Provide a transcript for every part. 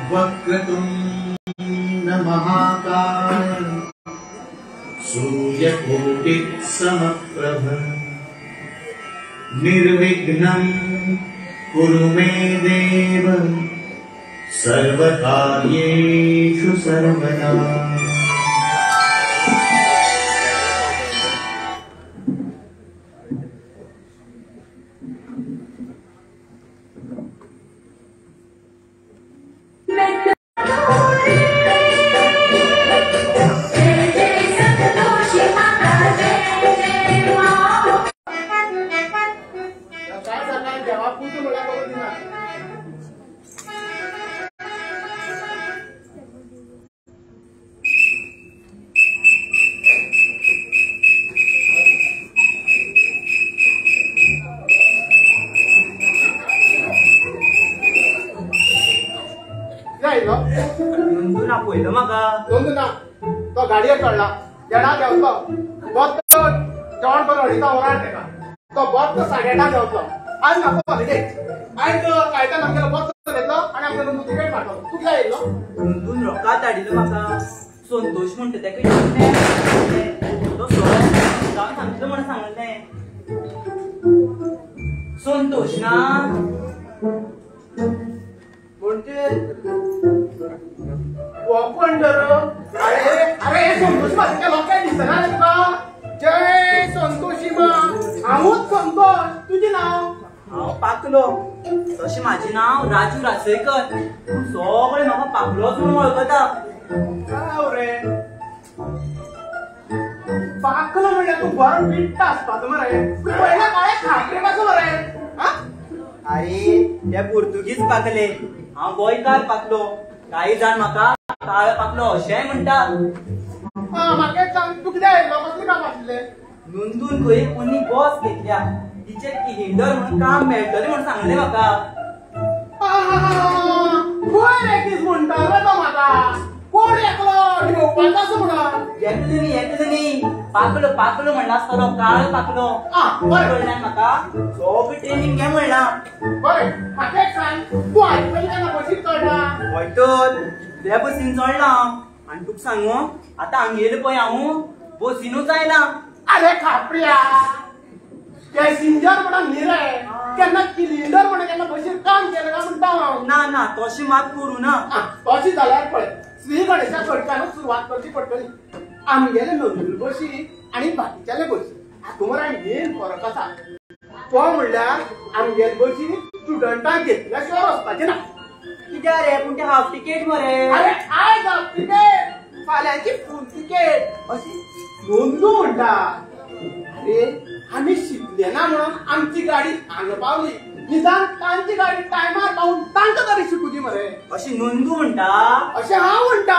वक्रतुंड महाकाय सूर्यकोटिसमप्रभ निर्विघ्नं कुरु मे देव सर्वकार्येषु सर्वदा। नंदुना पळयलो म्हाका नंदुना तो गाडयेर चडला देडा देंवतो बत्त जेवण करून हडिता वराड तेका तो बत्त 8:30 देंवतलो आज म्हाका हॉलिडे आयज कायतान आमगेलो बत्त घेतलो आनी आमगे नंदू तिकेट पाठवलो तूं कित्याक येयलो नंदून रोकात धाडिल्लो म्हाका संतोष म्हणटा तेका तो सोरो जावन सांगतलो म्हण सांगलें संतोष ना म्हणजे कोण तर अरे अरे संतोष माझ्या लोकांनी दिसना रे तुका जय संतोषी मा हांवूच संतोष तुझे नाव हांव पाकलो तशें म्हाजें नांव राजू रासयकर सगळे म्हाका पाकलोच म्हणून वळखता काय रे पाकलो म्हणजे तू बरो पिट्टा आसपाचो मरे तू पयल्या काळे खापरेकाचो मरे हा अरे ते पोर्तुगीज पाकले हांव गोंयकार पाकलो काही जाण म्हाका काळ पाकलो अशेंय म्हणटात म्हाका एक सांग तू कित्याक येयलो कसलें काम आसलें नोंदून खंय कोणी बस घेतल्या तिचेर किलिंडर म्हणून काम मेळटलें म्हण सांगलें म्हाका खंय रे किस म्हणटा रे तो म्हाका कोण एकलो घेवपाचो असो म्हणून येतली पाकलो पाकलो म्हणला आसतलो काळ पाकलो कळ्ळें म्हाका सगळी ट्रेनिंग घे म्हणला बरें म्हाका एक सांग तूं आयज पयलीं केन्ना बसीन चडला हय तर त्या बसीन चडला आनी तुका सांगू आतां हांगेर पळय हांव बसीनूच आयला अरे खापऱ्या पॅसेंजर म्हणून न्ही रे केन्ना किलिंडर म्हणून केन्ना बसीन काम केलें काय म्हणटा हांव ना ना तशें मात करूं ना तशी जाल्यार पळय श्री गणेशा कडच्यानूच सुरवात करची पडटली आमगेले नंदूर बशी आनी बाकीच्याले बशी हातूंत मरे मेन फरक आसा तो म्हणल्यार आमगेले बशी स्टुडंटांक घेतल्या शिवाय वचपाचें ना कित्याक रे पूण ते हाफ तिकेट मरे अरे आयज हाफ तिकेट फाल्यांची फूल तिकेट अशी नोंदू म्हणटा अरे आमी शिकले ना म्हणून आमची गाडी हांगा पावली निदान तांची गाडी टायमार पावून तांकां तरी शिकूची मरे अशी नोंदू म्हणटा अशें हांव म्हणटा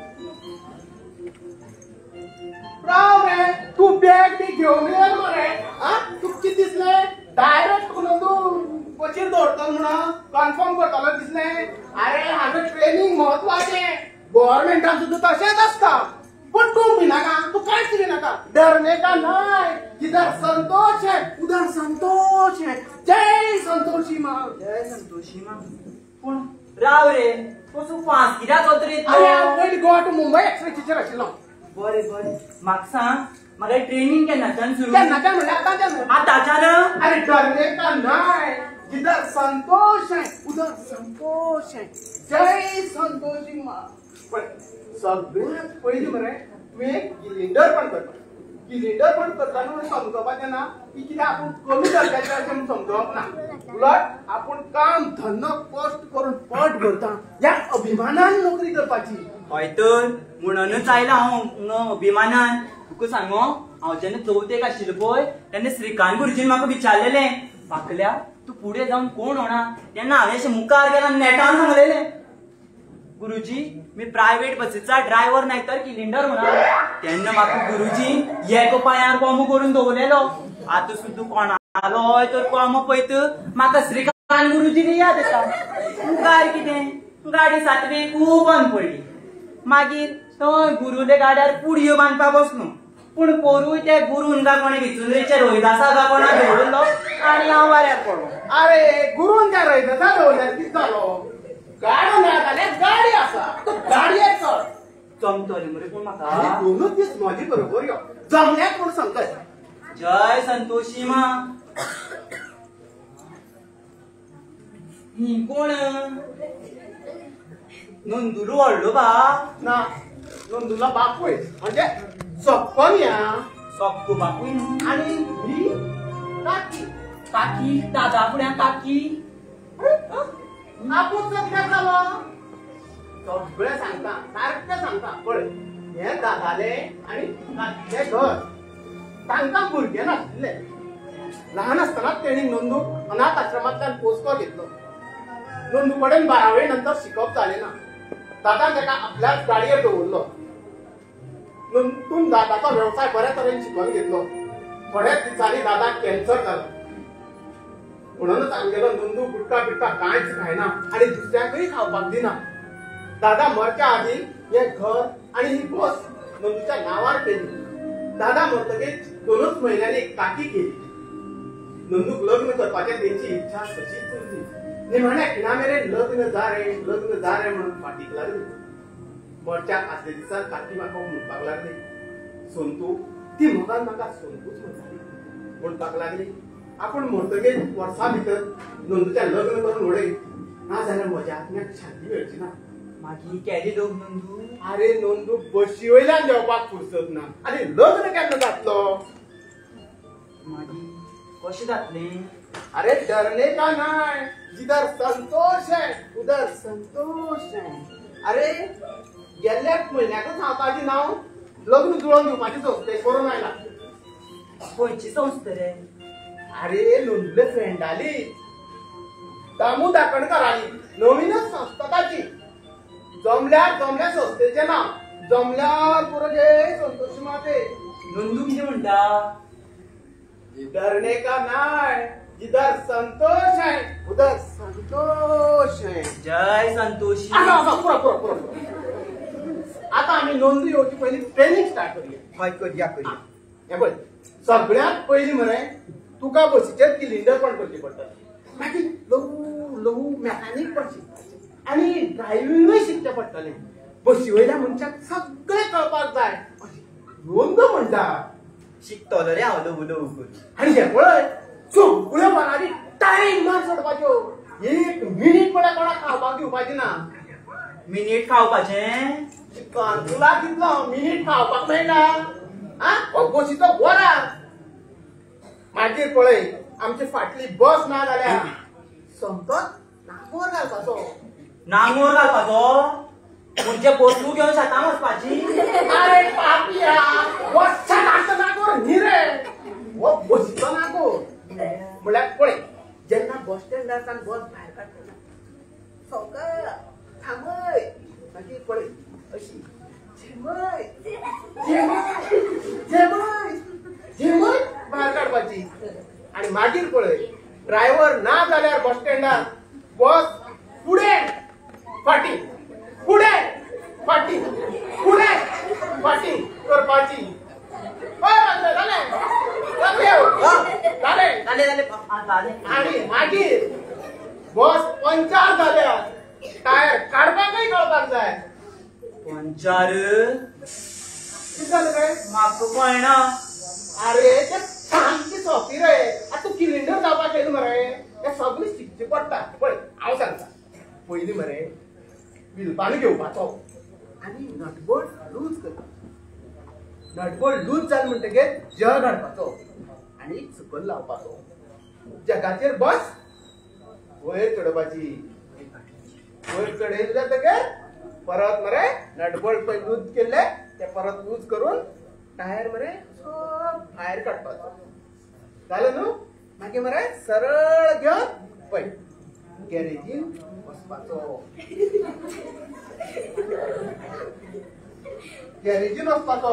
राव रे तूं बॅग बी घेवन येल मरे आ तुका कितें दिसलें डायरेक्ट नोंदू बसीर दवरतलो म्हणून कन्फर्म करतलो दिसलें अरे हांवें ट्रेनिंग म्हत्वाचें गव्हर्मेंटान सुद्दां तशेंच आसता पण तू भिनाका तू कांयच भिनाका डरने का नाय इधर संतोष है उधर संतोष है जय संतोषी माँ जय संतोषी माँ पूण राव रे कसो फास कित्याक रे अरे पयलीं गोवा टू मुंबय एक्सप्रेसीचेर आशिल्लो बरें बरें म्हाका सांग म्हाका ट्रेनिंग केन्नाच्यान सुरू केन्नाच्यान म्हणल्यार आतांच्यान अरे डरने का नाय जिधर संतोष है उधर संतोष है जय संतोषी माँ पण सगळ्यात पयलीं मरे तुवें किलिंडर पण करता किलिंडर पण करताना समजोवपाचें ना की कितें आपूण कमी दर्जाचें अशें म्हूण समजोवप ना उलट आपूण काम धन्नो कश्ट करून पट भरता ह्या अभिमानान नोकरी करपाची हय तर म्हणूनच आयला हांव अभिमानान तुका सांगू हांव जेन्ना चवथेक आशिल्लो पळय तेन्ना श्रीकांत गुरुजीन म्हाका विचारलेलें पाकल्या तूं फुडें जावन कोण होणार तेन्ना हांवें अशें मुखार गेला नेटान सांगलेलें गुरुजी मी प्रायव्हेट बसीचा ड्रायव्हर नाही तर किलिंडर म्हणा तेन्ना म्हाका गुरुजी एका पांयार कोमो करून दवरलेलो आतां सुद्दां कोणालोय तर कोमो पळयत म्हाका श्रीकांत गुरुजी याद येता मुखार कितें गाडी सातवी खूब बंद पडली मागीर थंय गुरुले गाड्यार पुडयो बांदपाक बसलो पूण पोरूय त्या गुरून का कोणी विचुंद्रेच्या रोहिदासा का कोणा दवरलो आनी हांव वाऱ्यार पडलो अरे गुरून त्या रोहिदासा दवरल्यार कितें जालो गाडो ना जाल्यार गाडी आसा तू गाडयेक चड जमतले मरे पूण म्हाका आनी दोनूच दीस म्हाजी बरोबर यो जमल्याक म्हूण सांगताय जय संतोषी मा ही कोण नंदुरू व्हडलो बा ना नंदूला बापूय म्हणजे सक्कन या सक्को बापूय आणि ही काकी काकी दादा फुड्यान काकी आपूच कित्याक जालो सगळें सांगता सारकें सांगता पळय हे दादाले आनी काकीले घर तांकां भुरगे नाशिल्ले ल्हान आसतनाच तेणी नंदू अनाथ आश्रमांतल्यान पोसको घेतलो नंदू कडेन 12वे नंतर शिकप जालें ना दादान ताका आपल्याच गाडयेर दवरलो नंदून दादाचो वेवसाय बऱ्या तरेन शिकून घेतलो थोड्याच दिसांनी दादाक कॅन्सर जालो म्हणूनच आमगेलो नंदू गुटखा बिटखा कांयच खायना आनी दुसऱ्यांकय खावपाक दिना दादा मरच्या आदी हे घर आनी ही बस नंदूच्या नांवार केली दादा मरतकीच 2च म्हयन्यांनी काकी केली नंदूक लग्न करपाचें तेंची इच्छा तशीच उरली निमाण्या खिणा मेरेन लग्न जा रे म्हणून फाटीक लागली मरच्या आदले दिसा काकी म्हाका म्हणपाक लागली संतू ती मोगान म्हाका संतूच म्हणटाली म्हणपाक लागली आपूण मरतकीच वर्सां भितर नंदूचें लग्न करून उडय ना जाल्यार म्हज्या आत्म्याक शांती मेळची ना मागीर केली लोक नंदू अरे नंदू बशी वयल्यान देवपाक फुरसत ना आनी लग्न केन्ना जातलो मागीर कशें जातलें अरे डरने का नाय जिधर संतोष है उधर संतोष है अरे गेल्ल्या म्हयन्याकच हांव ताजें नांव लग्न जुळोवन दिवपाची संस्थे करून आयला खंयची संस्था रे अरे नंदुले फ्रेंडाली दामू दाकणकराली नवीनच संस्था ताची जमल्यार संस्थेचें नांव जमल्यार पुरो जय संतोष माते नंदू कितें म्हणटा डरने का नाय जिधर संतोष है उधर संतोष है जय संतोषी पुरा आता आम्ही नोंदणी येवची पयलीं ट्रेनिंग स्टार्ट करूया हय करया हे पळय सगळ्यात पयलीं मरे तुका बसीचेर सिलिंडर पण करची पडटलें मागीर ल्हवू मॅकॅनीक पण शिकपाचें आनी ड्रायव्हिंगूय शिकचें पडटलें बसी वयल्या मनशाक सगळें कळपाक जाय नोंद म्हणटा शिकतलो रे हांव ल्हवू करून आनी हे पळय सगळ्यो बारांनी टायम मार सोडपाच्यो 1 मिनीट म्हळ्यार कोणाक खावपाक दिवपाची ना मिनीट खावपाचें तुला कितलो मिनीट खावपाक मेळटा आ बसीचो वरा मागीर पळय आमची फाटली बस ना जाल्यार समतोच नांगोर घालपाचो नांगोर घालपाचो म्हणजे बसू घेवन शेतां वचपाची अरे पापिया वचचा नांगोर न्ही रे वो बसीचो नांगोर म्हळ्यार पळय जेन्ना बस स्टँडार बस भायर काडटना सवका थांबय मागीर पळय अशी झेमय भायर काडपाची आनी मागीर पळय ड्रायव्हर ना जाल्यार बस स्टँडार बस फुडें फाटी फुडें फाटी फुडें फाटी करपाची आणि मागीर बस पंचार जाल्यार टायर काडपाकय कळपाक जाय पंचार कितें जालें रे म्हाका कळना अरे ते सामकी सोंपी रे आतां तूं सिलिंडर जावपाक येयला मरे हे सगळें शिकचें पडटा पळय हांव सांगता पयलीं मरे बिलपान घेवपाचो आनी नटबोल्ट लूज करपाचो नटबोल्ट लूज जालें म्हणटकीर जग हाडपाचो आनी सकयल लावपाचो जगाचेर बस वयर चडोवपाची वयर चडयली जातकीर परत मरे नटबोल्ट पळय लूज केल्ले ते परत लूज करून टायर मरे भायर काडपाचो जालें न्हू मागीर मरे सरळ घेवन पळय गॅरेजीन वचपाचो गॅरेजीन वचपाचो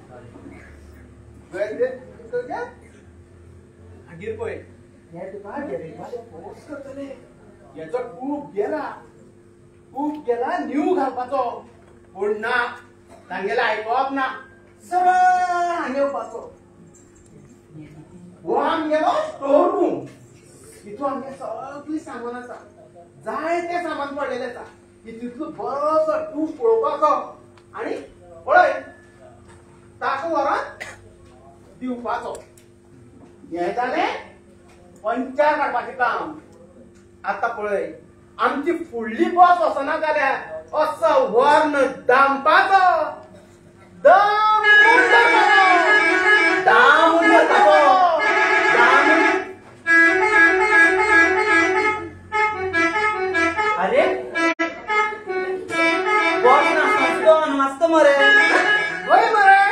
मागीर पळय हे तुका गॅरेजाचे फोर्स करतले हेचो खूब गेला न्यू घालपाचो पूण ना तांगेलें आयकप ना सरळ हांगा येवपाचो हो आमगेलो स्टोर रूम हितून आमगे सगळी सामान आसा जायते सामान पडलेले आसा की तितलो बरोसो तूं पळोवपाचो आणि पळय ताका व्हरोन दिवपाचो. हें जालें पंचार काडपाचें काम. आतां पळय आमची फुडली बस वचना जाल्यार असो वर्ण दामपाचो. दम अरे बॉस नाचतो मस्त मरे. होय मरे.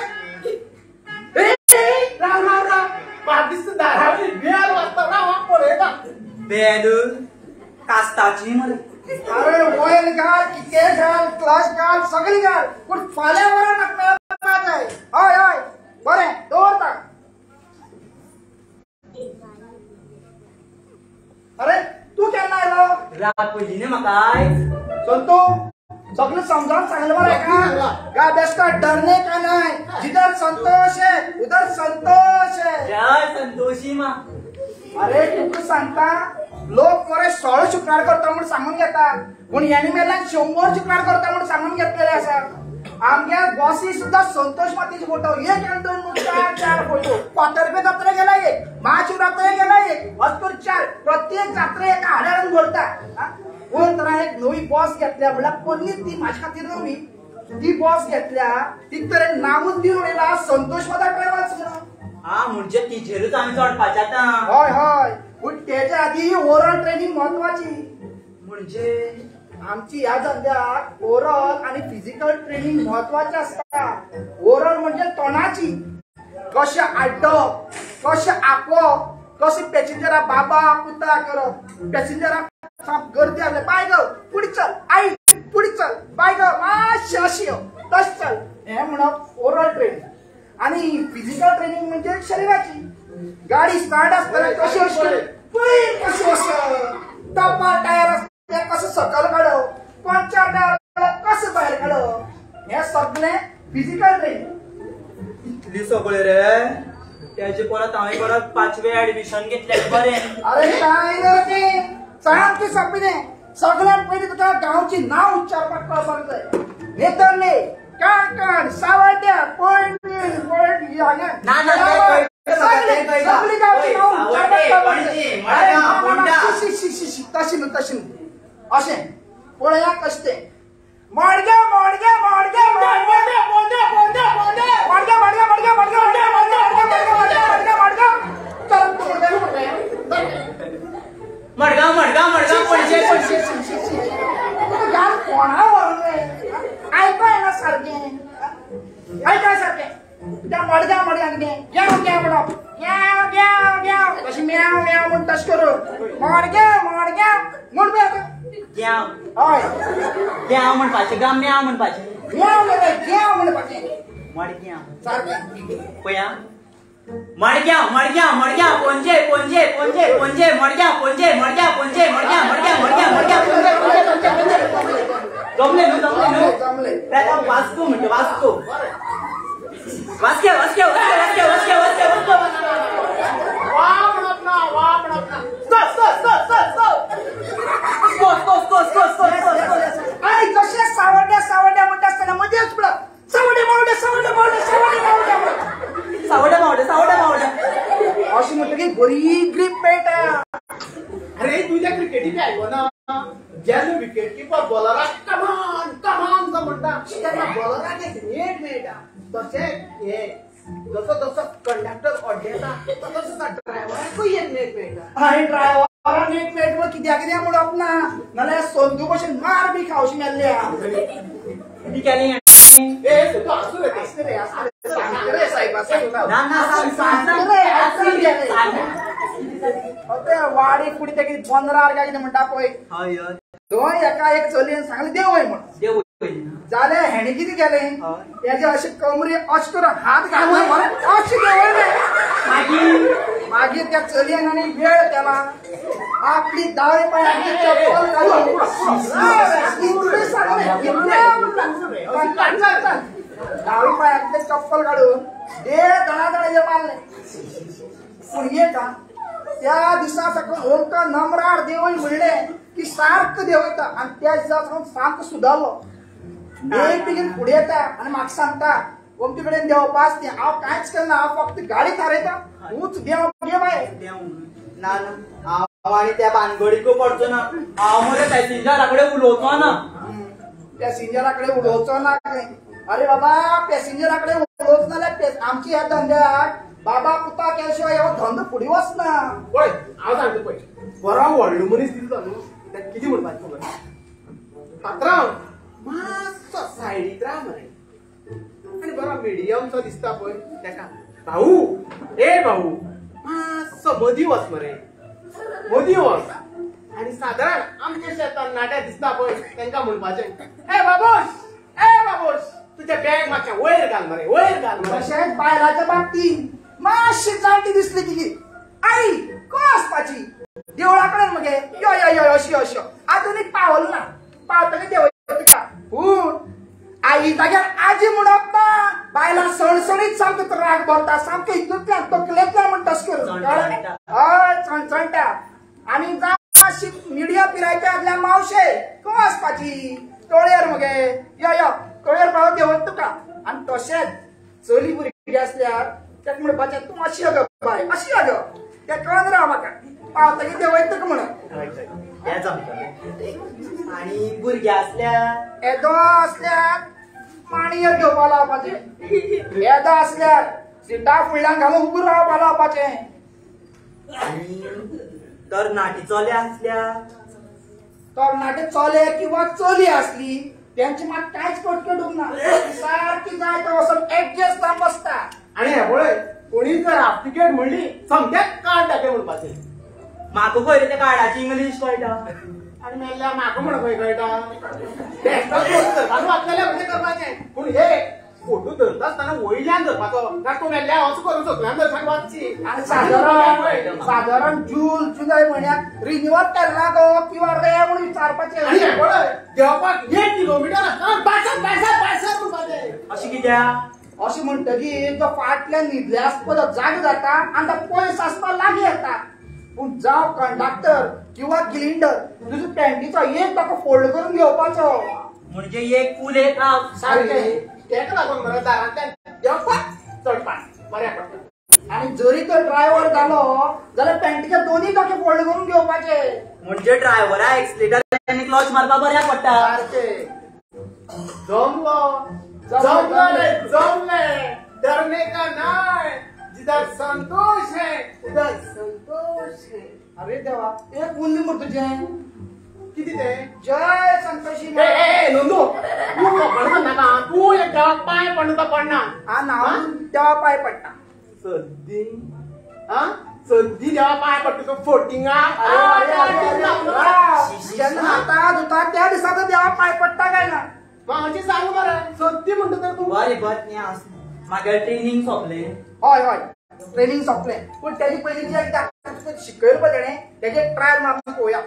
राव राव राव पाच दिस दारावली बेल वाजता राव पळयता. बेल कास्ताची मरे. अरे ऑयल घाल किके घाल क्लच घाल सगळी घाल पण फाल्यां वरां नाका जाय. हय हय बरें दवरता. अरे तू केन्ना आयलो? रात पयली न्ही म्हाका. संतू सगळं समजावून सांगलं बरं का? का बेस्टा डरने का नाही. जिधर संतोष है उधर संतोष है. जय संतोषी मा. अरे तुका सांगता लोक मरे 16 शुक्रार करता म्हणून सांगून घेता पण यांनी मेल्यान 100 शुक्रार करता म्हणून सांगून घेतलेले आसा. आमच्या बॉसी सुद्धा संतोष मातीचे फोटो एक आणि दोन चार फोटो. पातर्फे जात्रे गेला एक, महाशिवरात्री गेला एक, अस्तर 4 प्रत्येक जात्रे एका हाडारून भरता. कोण तर एक नवी बॉस घेतल्या म्हणल्यार पन्नी ती माझ्या खातीर नवी. ती बॉस घेतल्या ती तर नामूच दिवन उडयला संतोष माता ट्रॅव्हल्स म्हणून. हा म्हणजे तिचेरूच आम्ही चडपाचे आता. हय हय पण त्याच्या आधी ओरल ट्रेनिंग महत्वाची. म्हणजे आमची या धंद्यात ओरल आणि फिजिकल ट्रेनिंग महत्वाचे असता. ओरल म्हणजे तोंडाची कशें आड्डप, कशें आपप, कशें पॅसेंजरा बाबा पुता करप, पॅसेंजराक गर्दी आसले बाय ग पुढे चल, आई पुढे चल, बाय ग मातशें अशी तश चल, हें म्हणप ओरल ट्रेनिंग. आणि फिजिकल ट्रेनिंग म्हणजे शरीराची. गाडी स्टार्ट असताना कशी असते पळय कशी असते, टप्पा टायर असते कसं सकल काढप, पंचर टायर कसं बाहेर काढप, हे सगळे फिजिकल ट्रेनिंग. इतली सगळे रे. त्याचे परत हांवें परत 5वे ऍडमिशन घेतलें बरें. अरे काय रे ते सारकी सोंपिने. सगळ्यात पयलीं तुका गांवची नांव उच्चारपाक कळपाक जाय. नेतर्ले, काणकोण, सावड्ड्या, पणजी, पणजी हांगा ना ना सगळी गांवची नांव उच्चारपाक कळपाक जाय. तशी न्हू अशें पळया कशें तें. मडग्या मडग्या मडग्या मडग्या मडग्या मडग्या मडग्या मडग्या मडग्या मडग्या मडग्या मडग्या मडगाव मडगाव मडगाव पणजे पणजे. गाल कोणा व्हरले आयकाय ना सारकें आयकाय सारकें. त्या मडग्या मडग्या कितें ग्याव ग्याव म्हणप ग्याव ग्याव ग्याव तशी म्याव म्याव म्हण तशें करून मडग्या मडग्या म्हण पळय. ग्याव हय ग्याव म्हणपाचें गा म्याव म्हणपाचें. ग्याव रे ग्याव म्हणपाचें. मडग्याव सारकें पया. मडग्याव मडग्याव मडग्याव पणजे पणजे पणजे पणजे मडग्याव पणजे मडग्याव पणजे मडग्याव मडग्याव मडग्याव मडग्याव. जमले न्हू जमले. त्याला वास्को म्हणते वास्को. वास्के वास्के वास्के वास्के वास्के वास्के. वा म्हणत ना वा म्हणत ना. आणि कशे सावड्या सावड्या म्हणटा असताना मध्येच पळय सावड्या मावड्या सावड्या मावड्या सावड्या मावड्या सावड्या मावड्या सावड्या मावड्या अशी म्हटलं की बरी ग्रीप मेळटा. अरे तुझ्या क्रिकेटीचे आयको ना जेन्ना विकेट किपर बॉलराक कमान कमान जो म्हणटा तेन्ना बॉलराक एक नेट मेळटा. तशें हे जसो जसो कंडक्टर अड्डेता तसो तसो ड्रायव्हराकूय एक नेट मेळटा. आनी ड्रायव्हराक नेट मेळटा कित्याक कितें म्हणप ना नाल्यार संदू भशेन मार बी खावशी मेल्ल्या. ती केली ए तू आसू रे आसू रे सांग रे साहेबा सांग ना ना सांग सांग रे आसू रे. अते वाडी कुडी ते कितें 15 काय कितें म्हणटा पळय हय हय तो एका एक चलयेन सांगलें देवय म्हण. देव जाल्यार हेणे कितें केलें तेजे अशें कमरे अशें करून हात घालून अशें देंवयलें. मागीर त्या चलयेन आनी वेळ केला आपली दावे पांयांची चप्पल घालून दावे पांयांतले चप्पल काडून दणादणाचे मारले. पूण हे का त्या दिसा सकून ओमका नम्रार देवय म्हणलें की सारखं देवयता आणि त्या दिसाक सामको सुदारलो एक बेगीन फुडें येता आनी म्हाका सांगता अमचे कडेन देवपास न्ही हांव कांयच केलना हांव फक्त गाडी थारयता तूंच देव घे बाय ना हांव आनी त्या भानगडीक पडचो ना हांव मरे पॅसेंजरा कडेन उलोवचो ना पॅसेंजरा कडेन उलोवचो ना अरे बाबा पॅसेंजरा कडेन उलोवच नाल्यार आमची ह्या धंद्याक बाबा पुता केल्या शिवाय हो धंदो फुडें वचना पळय हांव सांगता पळय बरो व्हडलो मनीस दिसता न्हू ताका कितें म्हणपाचें खबर पात्रांव मातसो सायडीक राव मरे आनी बरो मिडियमसो दिसता पळय ताका भाऊ ए भाऊ मातसो मदीं वच मरे मदीं वच आनी सादारण आमच्या शेतान नाट्या दिसता पळय तांकां म्हणपाचें ए बाबूश तुजें बॅग मातशें वयर घाल मरे वयर घाल मरे तशेंच बायलाच्या बाबतींत मातशी जाणटी दिसली की आई खंय वचपाची देवळा कडेन मगे यो यो यो अशी आजुनूय पावल ना पावतकीर देवयता पूण आई जाग्यार आजी म्हणप ना बायलां सणसणीत सामको राग भरता सामको हितूंतल्यान तकलेंतल्यान म्हणटा हय चणचणटा आनी जाशी मिडिया पिरायच्या आदल्या मावशे खंय वचपाची कळ्ळेर मगे यो यो कळ्ळेर पाव देवत तुका आनी तशेंच चली भुरगी आसल्यार ताका म्हणपाचें तूं अशी यो गो बाय अशी यो गो तें कळन राव म्हाका पावतकीर देवयत तुका म्हणून हें जमतलें आनी भुरगे आसल्यार येदो आसल्यार माणयेर घेवपा लावपाचें येदो आसल्यार सिटा फुडल्यान घालून उबो रावपा लावपाचें आनी तरणाटी चले आसल्यार तरणाटे चले किंवा चली आसली त्यांची मात कांयच कटकटूंक ना सारकी जाय तो वचून एडजस्ट जावन बसता आनी हे पळय कोणी जर हाफ तिकेट म्हणली समक्याक कार्ड दाखय म्हणपाचें म्हाका खंय रे त्या कार्डाची इंग्लीश कळटा आनी मेल्ल्या म्हाका म्हण खंय कळटा वाचलेल्या म्हणजे करपाचें पूण हे फोटो धरता आसतना वयल्यान धरपाचो काय तूं मेल्ल्या वच करून सकल्यान धरपाक वाचची आणि साधारण जून जुलय म्हयन्याक रिन्युअल केला गो किंवा रे म्हणून विचारपाचें आनी हे पळय देवपाक 1 किलोमिटर आसतना बायसर म्हणपाचें अशें कित्याक अशें म्हणटकीर जो फाटल्यान न्हिदल्यास्पद जाग जाता आनी तो पयस आसता लागीं येता पूण जावं कंडक्टर किंवा सिलिंडर तुजो पॅन्टीचो एक ताका फोल्ड करून घेवपाचो म्हणजे एक फूल एक हाफ सारकें तेका लागून मरे दारांतल्यान देवपाक चडपाक बऱ्या पडटा आणि जरी तो ड्रायव्हर जालो जाल्यार पॅन्टीचे दोन्ही टोके फोल्ड करून घेवपाचे म्हणजे ड्रायव्हरा एक्सिलेटर आनी क्लच मारपाक बऱ्या पडटा सारकें जमले डरने का नाय जिधर संतोष है उधर संतोष है अरे देवा एक उरली मरे तुजें किती ते जय संतोषी नंदू तू पडना नाका तू एक देवाक पांय पडना पडना हा नाव देवा पांय पडटा सद्दी सद्दी देवा पांय पडटा तू फोटिंगा जेन्ना हाता धुता त्या दिसाक देवा पांय पडटा काय ना मागची सांग मरे सद्दी म्हणटा तर तू बरी बट म्हागे ट्रेनिंग सोंपलें हय हय ट्रेनिंग सोंपलें पूण तेजी पयलीं जे एकदा शिकयलो पळय तेणें तेजे ट्रायल मारून पळोवया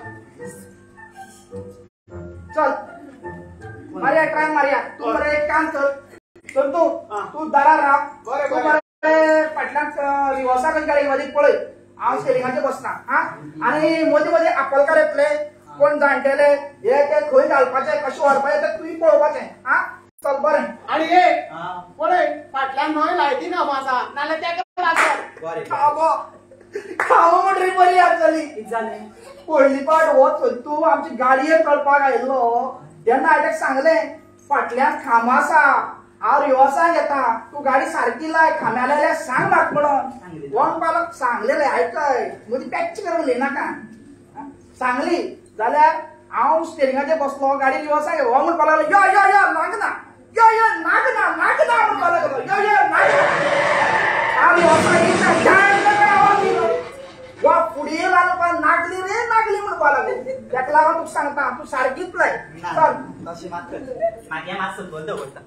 चल मारया ट्राय मारया तू मरे एक काम कर संतू तू दारार राव बरें, तू बरें. मरे फाटल्यान रिवर्सा खंय गाडी मदीं पळय हांव स्टेरिंगाचेर बसना हा आनी मदीं मदीं आपलकार येतले कोण जाणटेले हे ते खंय घालपाचे कशें व्हरपाचें तें तुवें पळोवपाचें हा चल बरें आणि हे पळय फाटल्यान न्हय लायटी ना आसा नाल्यार तेका लागता बरें खावो म्हण रे बरी जातली कितें जालें पयली पाट हो तू आमची गाडयेर चलपाक आयिल्लो तेन्ना हांवें ताका सांगलें फाटल्यान खांबो आसा हांव रिवर्साक येता तूं गाडी सारकी लाय खांब्या लायल्यार सांग म्हाका म्हणून वन पालक सांगलेलें आयकय मदीं पॅच करून उलयनाका सांगली जाल्यार हांव स्टेरिंगाचेर बसलो गाडी रिवर्साक हो म्हणपाक लागलो यो यो यो नागना यो यो नागना नागना म्हणपाक लागलो यो यो नागना हांव रिवर्साक येता वा फुडें लागपाक नागली रे नागली म्हणपाक लागलो तेका लागून तुका सांगता तूं सारकीच लाय चल तशें मात कर मागे मात सकयल दवरता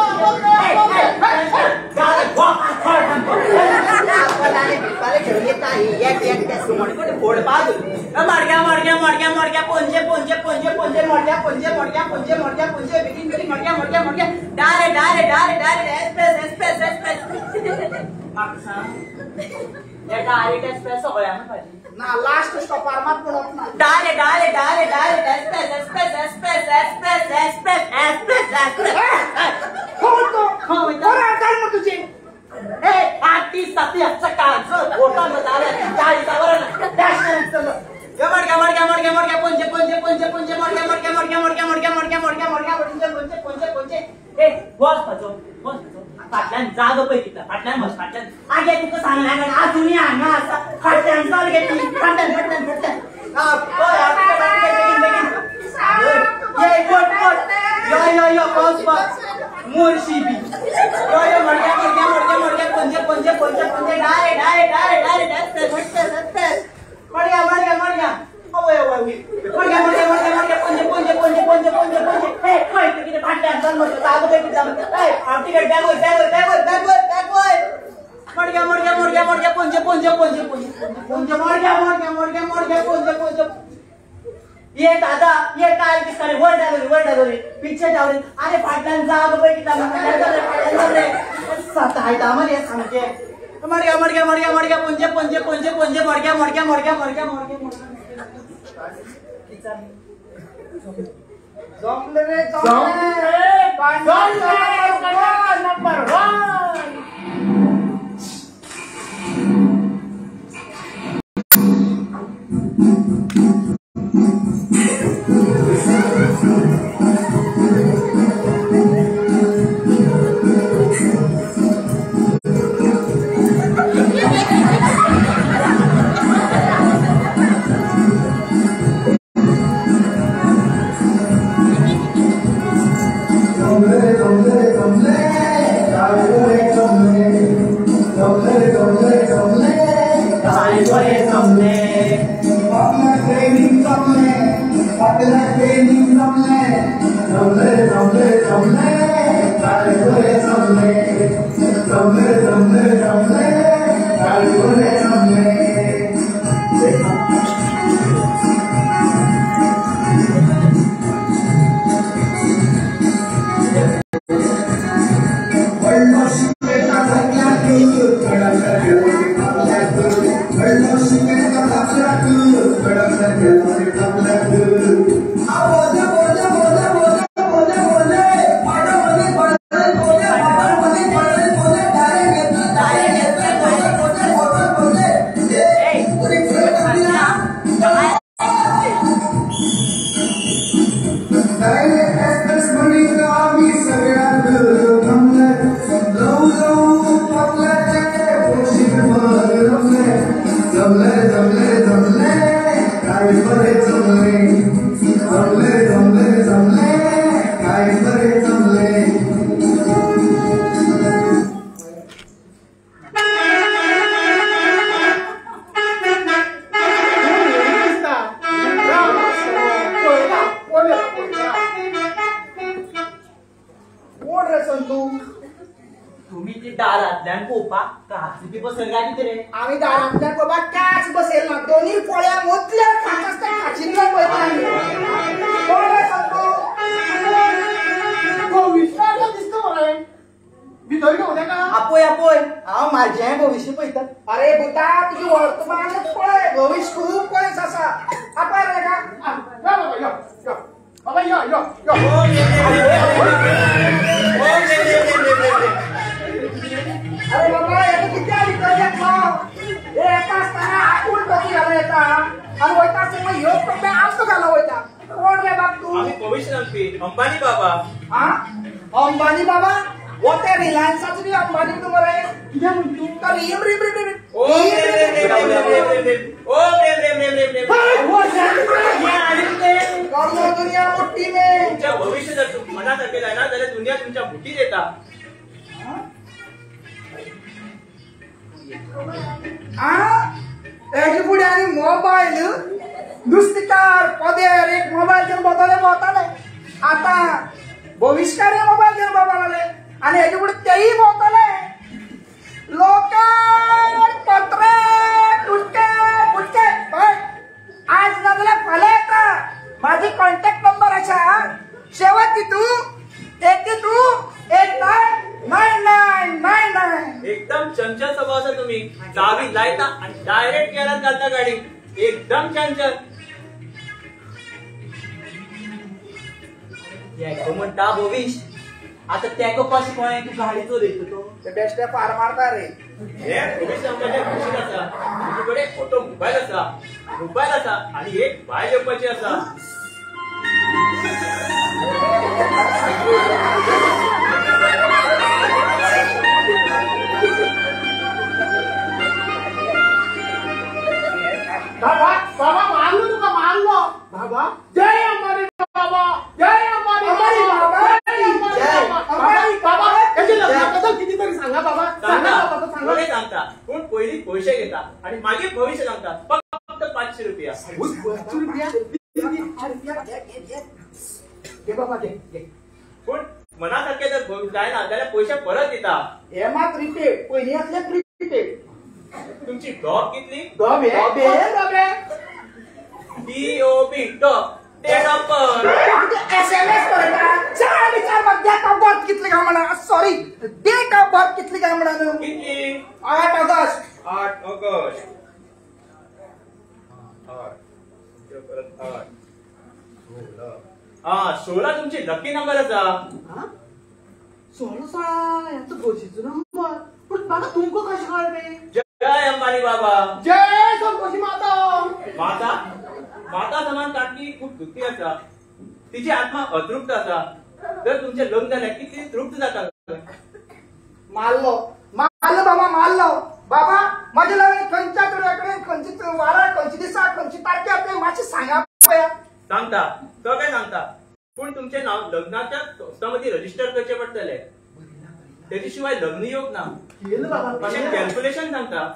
काय फोडपाक मडक्या मडक्या मडक्या मडक्या पोंजे पोंजे पोंजे पोंजे मडक्या पोंजे मडक्या पोंजे मडक्या पोंजे बेगीन बेगीन मडक्या मडक्या मडक्या डारे डारे डारे डारे एक्सप्रेस एक्सप्रेस एक्सप्रेस म्हाका सांग या डायरेक्ट एक्सप्रेस सगळ्यांक पाहिजे ना लास्ट स्टॉपार मात पडत ना डारे डारे डारे डारे express express express express express express express हो तो हो बरं काय मग तुझे ए 38 37 काच फोटा मताले 40 वर डॅश चलो मडक्या मडक्या मडक्या मडक्या पोंजे पोंजे पोंजे पोंजे मडक्या मडक्या मडक्या मडक्या मडक्या मडक्या मडक्या मडक्या पोंजे पोंजे पोंजे पोंजे ए बॉस पाचो फाटल्यान जागो पळय कितला फाटल्यान बस फाटल्यान आगे तुका सांगला ना अजूनही हांगा आसा फाटल्यान चल गे ती फाटल्यान फाटल्यान फाटल्यान ओय बेगीन बेगीन ये कोट कोट यो बॉस बॉस मुर्शिबी यो मडक्या मडक्या मडक्या मडक्या पोंजे पोंजे पोंजे पोंजे डारे डारे डारे डारे एक्सप्रेस एक्सप्रेस एक्सप्रेस मडक्या मडक्या मडक्या ओय ओय मडक्या मडक्या मडक्या मडक्या पोंजे पोंजे पोंजे पोंजे पोंजे पोंजे ए खय तू किती फाटल्यान चल मग जागो पळय किती जाम ए तिकडे बॅगवर बॅगवर बॅगवर बॅगवर बॅगवर मडक्या मडक्या मडक्या मडक्या पोंजे पोंजे पोंजे पोंजे पोंजे मडक्या मडक्या मडक्या मडक्या पोंजे पोंजे ये दादा ये काय दिसताले वर डालोरी पिक्चर डालोरी अरे फाटल्यान जाग पळय किती फाटल्यान रे सात हायता मला हे सांगते मडक्या मडक्या मडक्या मडक्या पोंजे पोंजे पोंजे पोंजे मडक्या मडक्या मडक्या मडक्या मडक्या जमले रे जमले नंबर 1 तुम्ही ती दारातल्यान पोवपाक काची बसय गाडी रे आम्ही दारातल्या बाबा कॅच बसेल ना दोन्ही पोळ्या मोतल्या खातास त्या खाचींवर बसला कोण सांगतो भविष्याला दिसतो रे भितर घेऊन का आपोय आपोय हांव माझे भविष्य पळयता अरे बुटा तुझी वर्तमानच पळय भविष्य खूप पळयस आसा आपण रे का यो बाबा यो अरे बाबा याने किती आली तर एका असताना आठवण टोकी घालून येता आणि वयता मग ह्यो प्रॉब्लेम आमचो घालून वयता कोण रे बाप तू भविष्य अंबानी बाबा हा अंबानी बाबा वो ते रिलायन्सचा बी अंबानी तू मरे किती म्हणतो तर रिम रिम रिम रिम ओम रेम कर्म दुनिया मोठी में तुमच्या भविष्य जर मनात असेल ना तर दुनिया तुमच्या बुटी देता त्याची पुढे आणि मोबाईल नुसतीकार पदेर एक मोबाईल घेऊन बोताले आता भविष्कार मोबाईल घेऊन बोताले आणि याच्या पुढे तेही बोताले लोक पत्रे चावी लायता आणि डायरेक्ट केरात घालता गाडी एकदम चंचल याको म्हणता भविष आता त्याको कशी कोण तू गाडीचो देतो तो ते बेश्टे फार मारता रे हे भविष्य आमच्याकडे खुशीत असा तुझ्याकडे मोबाईल असा आणि एक बाय येवपाची असा बाबा बाबा मारलो तुका मारलो बाबा जय अंबानी बाबा जय अंबानी बाबा जय अंबानी बाबा बाबा त्याची लग्नाबद्दल कितीतरी सांगा बाबा सांगा बाबा तो सांगा सांगता पण पहिली पैसे घेता आणि मागे भविष्य सांगता फक्त 500 रुपया घे बाबा घे पण मनासारखे जर जायना जाल्यार पैसे परत दिता हे मात रिपेट पयलींतले प्रिपेड तुमची डॉग कितली डबे डबे DOB dog date of birth SMS करता चार विचार मग डेट ऑफ बर्थ कितली काय म्हणा सॉरी डेट ऑफ बर्थ कितली काय म्हणा कितली 8 ऑगस्ट 8 ऑगस्ट 16 तुमची लकी नंबर असा 16 याचं गोशीचं नंबर पण बाबा तुमको कशी कळले जय अंबानी बाबा जय संतोषी माता माता समान काटली खूप दुःखी असा तिची आत्मा अतृप्त असा जर तुमचे लग्न झाले की ती तृप्त जाता मारलो बाबा माझ्या लग्न खंयच्या तुझ्याकडे खंयची वारा खंयची दिसा खंयची तारखे आपल्याला मातशी सांगा पया सांगता सगळे सांगता पण तुमचे नाव लग्नाच्या संस्थांमध्ये रजिस्टर करचे पडतले त्याच्याशिवाय लग्न योग ना केलं बाबा असे कॅल्क्युलेशन सांगता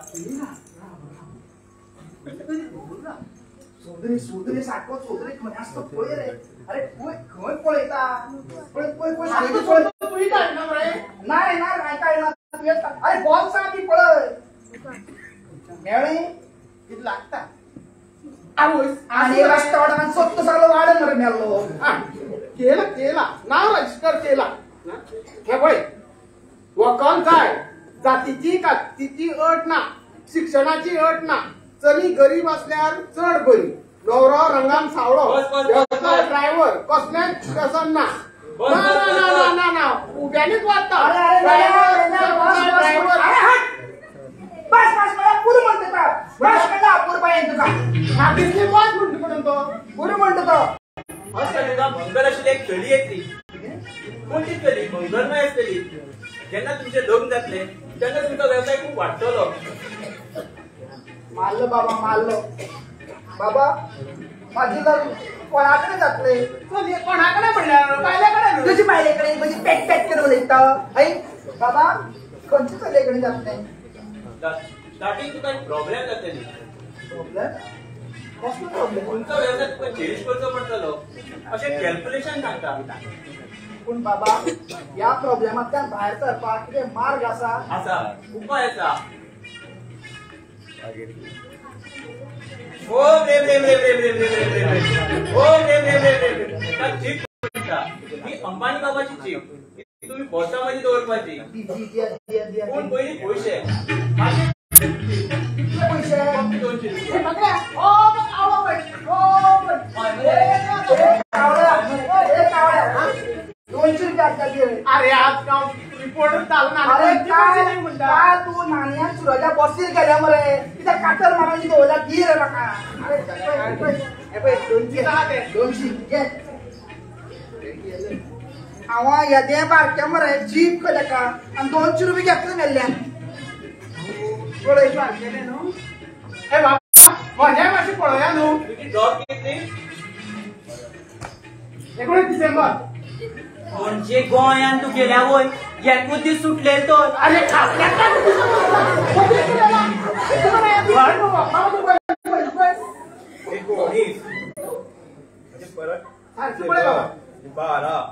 सोदरे साठवत सोदरे खंय असतो पळय रे अरे खंय पळयता पळय सांगतो सोडतो तुही काय ना रे नाही काय ना अरे बॉल सांग पळय मेळे किती लागता आणि रस्त्यावर स्वतः सगळं वाढन रे मेलो केला नाव रजिस्टर केला हे बघ वकल काय जातीची कातीची अट ना शिक्षणाची अट ना चली गरीब असल्यावर चढ बरी नवरो रंगाम सावळो ड्रायव्हर कसल्याच व्यसन ना ना उभ्यानेच वाचता ड्रायव्हर बस मला पुरं म्हणतो का बस मला पुरं पाहिजे तुका हा किती पाच म्हणतो पण तो पुरं म्हणतो तो असं तुका मंगल अशी एक चली येतली कोणती चली मंगलमय असतली जेव्हा तुमचे लग्न जातले तेन्ना तुमचा व्यवसाय खूप वाढतलो मारलं बाबा माझी लग्न कोणाकडे जातले कोणाकडे म्हणलं बायल्याकडे तुझी बायलेकडे म्हणजे पेट करून उलयता ऐ बाबा खंयची चलयेकडे जातले स्टार्टिंग तुका प्रॉब्लेम जातली प्रॉब्लेम कसलो प्रॉब्लेम तुमचा व्यवसाय तुका चेंज करचो पडतलो असे कॅल्क्युलेशन सांगता पण बाबा या प्रॉब्लेमांतल्यान भायर सरपाक कितें मार्ग आसा उपाय आसा ओम रेम रेम रेम रेम रेम रेम रेम रेम ओम रेम रेम रेम रेम रेम एका चीप म्हणटा ही अंबानी बाबाची चीप ती तुम्ही पोस्टामध्ये दवरपाची दिया कोण पयली पैसे कितले पैसे 200 रुपया अरे आज गाव रिपोर्टर चालणार अरे नाही म्हणता काय तू नानिया सुराजा बसीर गेल्या मरे तिथे कातर मारून दवरला की रे म्हाका अरे 200 घे हांव येदे बारक्या मरे जीप केल्या का आनी 200 रुपया घेतले मेल्ल्यान पळय सारकेले न्हू ए बाबा मजा मातशी पळया न्हू तुझी जॉब कितली 19 डिसेंबर म्हणजे गोंयान तू गेल्या वय एकूच दीस सुटले तो अरे परत सारखी पळय बाबा 12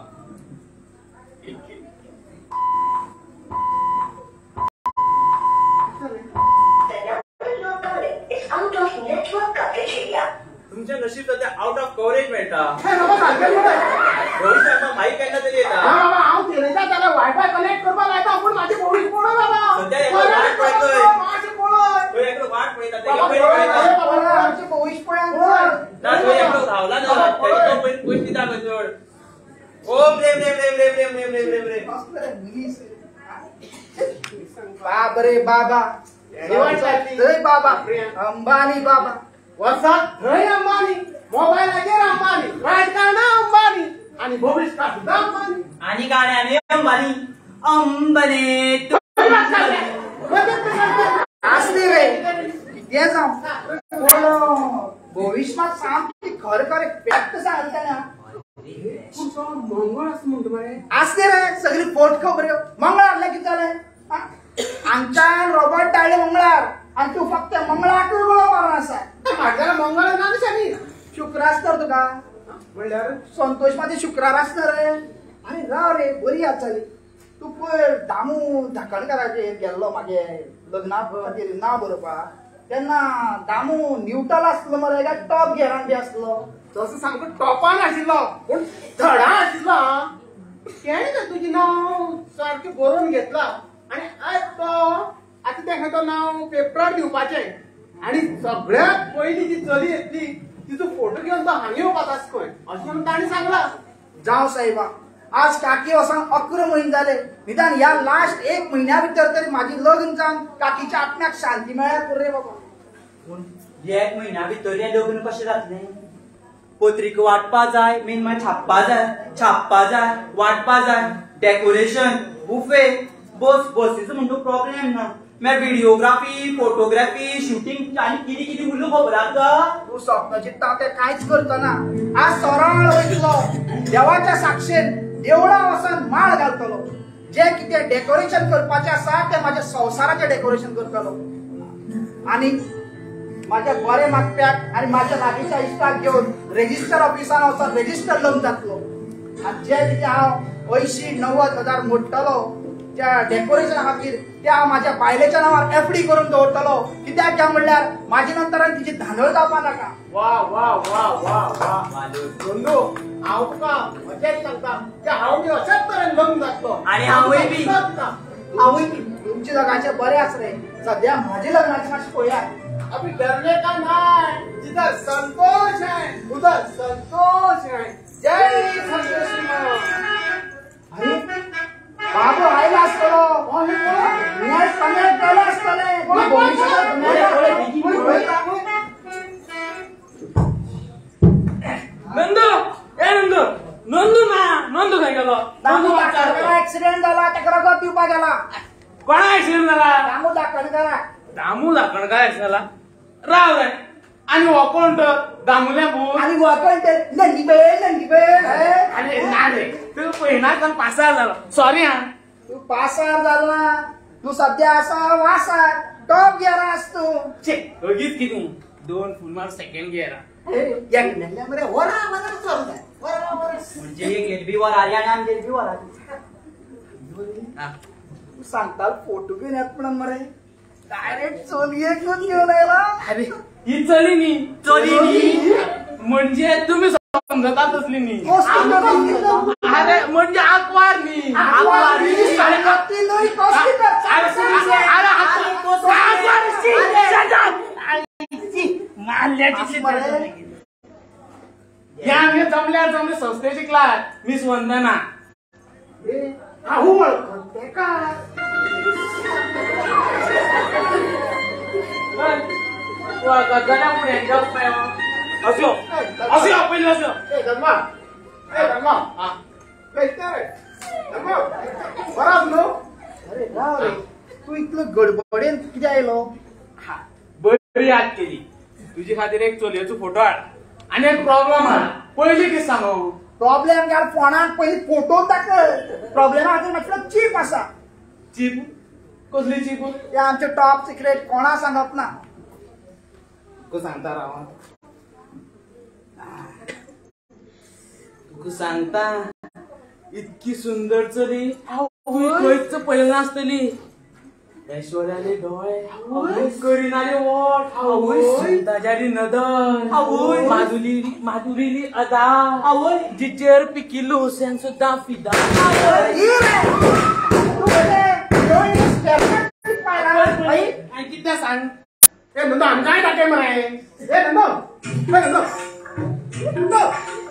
तुमच्या नशीब सध्या आउट ऑफ कव्हरेज मिळता भविष्यात माईक यांना तरी येता हांव तेरेच्या त्याला वायफाय कनेक्ट करपाक लायता पूण माझी पोळी पळय बाबा सध्या एकदा वाट पळयतोय. माझी पळय थंय एकलो वाट पळयता ते बाबा, पळय पळय, काय बाबा, आमचे भविष्य पळय. ना थंय एकलो धावला ना तो पळय पयस दिता खंय चड ओम रेम रेम रेम रेम रेम रेम रेम रेम रेम असलं रे, मुलीस. बाप रे बाबा. जय बाबा अंबानी बाबा. वर्षात थंय अंबानी, मोबायलाचेर अंबानी, राजकारणात अंबानी आणि भविष्यात सुद्धा अंबानी. आणि गाण्याने अंबानी अंबने तू असले रे ते जाऊ भविष्यात सामकी खर फॅक्ट सांगता ना. तुमचं मंगळ असं म्हणतो मरे. असते रे सगळी पोट खबर मंगळारला किती झालंय आमच्या रॉबर्ट डायले मंगळार आणि तू फक्त मंगळार मारून असा माझ्याला मंगळ ना दिसानी शुक्रार तर तुका म्हणल्यार संतोष मध्ये शुक्रार असणार रे. अरे राव रे बरी आज झाली. तू पळय दामू धाकणकाराचेर गेल्लो मागे लग्ना खातीर ना बरोवपा तेन्ना दामू न्यूट्रल आसलो मरे काय टॉप गियरान बी आसलो. तसं सांगतो टॉपान आशिल्लो पूण धडा आशिल्लो. तेणे तर तुझी नाव सारखें बरोवन घेतला आणि आता तेका तो नाव पेपरार दिवपाचें आणि सगळ्यात पयली जी चली येतली तिचो फोटो घेवन तो हांगा येवपाचो आस खंय अशें म्हणून ताणें सांगला. जाव साहेबा आज काकी वसान 11 म्हयने जाले निदान ह्या लास्ट 1 महिन्या भितर तरी माझी लग्न जावन काकीच्या आत्म्याक शांती मेळ्ळ्या पुरे बाबा. पूण 1 म्हयन्या भितर हें लग्न कशें जातलें. पत्रिका वाटपा जाय मेन म्हळ्यार छापपा जाय वाटपा जाय डेकोरेशन बुफे बसीचो म्हणटो प्रॉब्लेम ना मागीर व्हिडिओग्राफी फोटोग्राफी शूटिंग आनी कितें कितें उरलो खबर आसा. तू स्वप्न चित्ता ते कांयच करतना आज सरळ वयतलो देवाच्या साक्षेन देवळा वचून माळ घालतलो. जे कितें डेकोरेशन करपाचें आसा ते माझ्या संवसाराचें डेकोरेशन करतलो आणि माझ्या बरे मागप्याक आणि माझ्या लागींच्या इश्टाक घेवन रेजिस्टर ऑफिसान वचून रेजिस्टर लग्न जातलो. आणि जे कितें हांव 80-90 हजार मोडटलो त्या डेकोरेशना खातीर त्या माझ्या बायलेच्या नावार एफडी करून दवरतलो. कित्याक काय म्हणल्यार माझे नंतर तिची धांदळ जावपा नाका. वा वा वा वा वा बंधू हांव तुका अशेंच सांगता की हांव बी अशेंच तरेन लग्न जातलो आनी हांवूय बी. आवय तुमचे लग्नाचे बरे आस रे. सध्या माझे लग्नाचे मातशें पळया. अभी डरने का नहीं जिधर संतोष है उधर संतोष है. जय संतोषी माँ. अरे बाबू आयला आसतलो मॅच कनेक्ट केला आसतले. नंदू खंय गेलो. ऍक्सिडेंट झाला त्याका रगत दिवपा गेला. कोणा ऍक्सिडेंट जाला. दामू दाखणकारा. दामू दाखण काय झाला राव रे आणि हो कोण तर दामुल्या भूत आणि वकल ते नंदीबेन आणि ना रे तू पहिला पण पासा झाला सॉरी हा. तू पासार झाला. तू सध्या असा वासा टॉप गियर असतो. छे दोघीच किती 2 फुलमार सेकंड गिअर. म्हणजे एक एलबी वर आली आणि आमची एलबी वर आली. तू सांगताल फोटो घेऊन येत पण मरे डायरेक्ट चोलिये घेऊन यायला. अरे ही चली नी म्हणजे तुम्ही समजतात असली नी. अरे म्हणजे आकवार नी जमले संस्थेची क्लास मिस वंदना. अरे राव रे तू इतलं गडबडेन किती आयलो. बरी याद केली. तुझी खातीर एक चलयेचो फोटो हाड आणि एक प्रॉब्लेम हा पयली कितें सांगू. प्रॉब्लेम घाल फोनात पयली फोटो दाखय. प्रॉब्लेम खातीर म्हटलं चीप आसा. चीप कसली चीप. ते आमचे टॉप सिक्रेट कोणा सांगप ना. तुका सांगता राव तुका सांगता इतकी सुंदर चली खंयच पळयली नासतली. ऐश्वर्याले डोळे करिनाले ओठ ताज्याली नदर माधुरीली अदा जिचेर पिकिल्लो हुसेन सुद्धा फिदा. तू आणि कितें सांग ए नंदो आमकांय दाखय मरे ए नंदो नंदो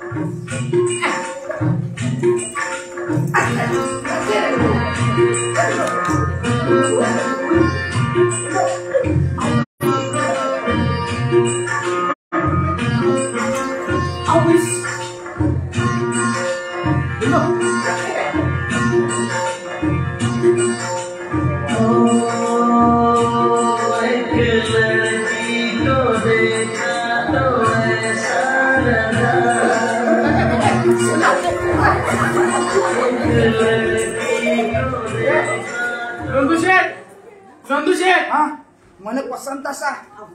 नंदू शेठ हा मला पसंत असा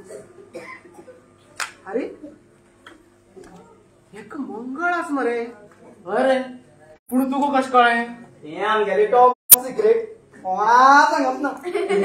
अरे एक मंगळास मरे अरे पुढे तुका कश कळ्ळें हे आमगेले टॉप सिक्रेट कोणा सांगप ना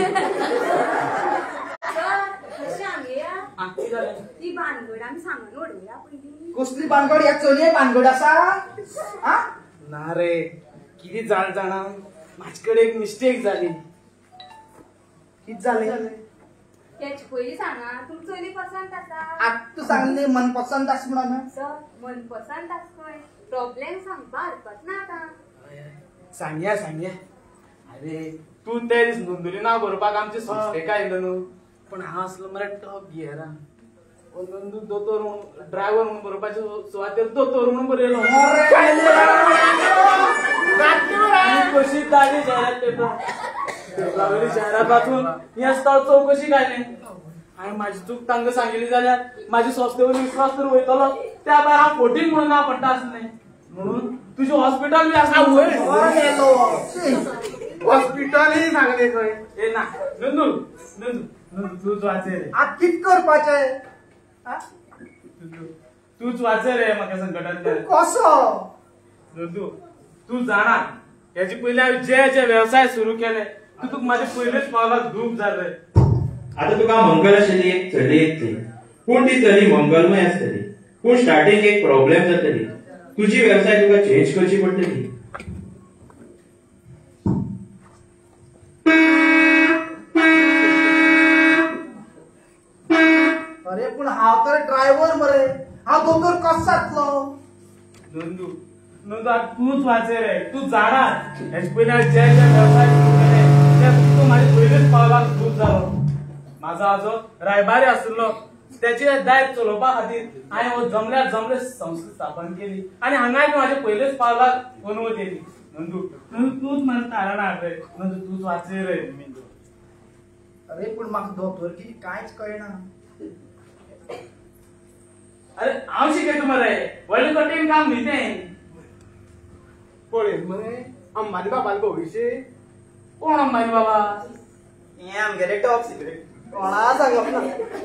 कशी आमया आमची जालें. ती भानगड आमी सांगून उडयल्या पयलीं कसली बांगड या चलये बांगड असा हा ना रे किती जाणा माझे कडेन एक मिस्टेक झाली कित झाले त्याची पयलीं सांगा तुमचो चली पसंत आसा आत तू सांगले मन पसंत आस म्हणून सर मन पसंत आस खंय प्रॉब्लेम सांगपा हरकत ना आतां सांगया अरे तू त्या दीस नोंदणी नाव बरोवपाक आमचे संस्थेक आयलो न्हू पण हांव आसलो मरे टॉप गियरा नंदू दोतोर म्हणून ड्रायव्हर म्हणून बरोवपाचे सुवातेर दोतोर म्हणून बरयलो आनी कशी जाली जायरात पेपरावयली जायरात वाचून हे स्थळ चौकशी गायलें हांवें म्हाजी चूक तांकां सांगिल्ली जाल्यार म्हाजी संस्थेवर विश्वास तर वयतलो त्या भायर हांव फोटींग म्हणून हांव पडटा आसलें म्हणून तुजें हॉस्पिटल बी आसा हॉस्पिटलय सांगले खंय ए ना नंदू तूच वाचे रे आत कित करपाचे तूच वाचे रे म्हाका संकटांतल्यान कसो नंदू तू जाणा हेचे पयलीं हांवें जे वेवसाय सुरू केले तुका म्हाजे पयलेच पावलाक दूख जालें आता तुका मंगल आशिल्ली एक चली येतली पूण ती चली मंगलमय आसतली पूण स्टार्टिंग एक प्रॉब्लेम जातली तुजी वेवसाय तुका चेंज करची पडटली अरे पण हांव तर ड्रायव्हर मरे हांव दोतोर कसो जातलो नंदू आता तूच वाचे रे तू जाणा हेचे पयलीं हांवें जे वेवसाय सुरू केले ते तुका म्हाजे पयलेच पावलाक दूख जालो म्हाजो आजो रायबारी आशिल्लो त्याचे दायज चलोवपा खातीर हांवें हो जमल्यार जमले संस्था स्थापन केली आनी हांगाय म्हाजे पयलेच पावलाक अनुमती येयली नंदू तूच म्हाका तारण हाड रे नंदू तूच वाचे रे अरे पण म्हाका दोतोर कितें कांयच कळना अरे हांव शिकयता मरे व्हडलें कठीण काम न्ही तें पळय मरे अंबानी बाबाल भविष्य कोण अंबानी बाबा हे आमगेले टॉप सिक्रेट कोणा सांगप ना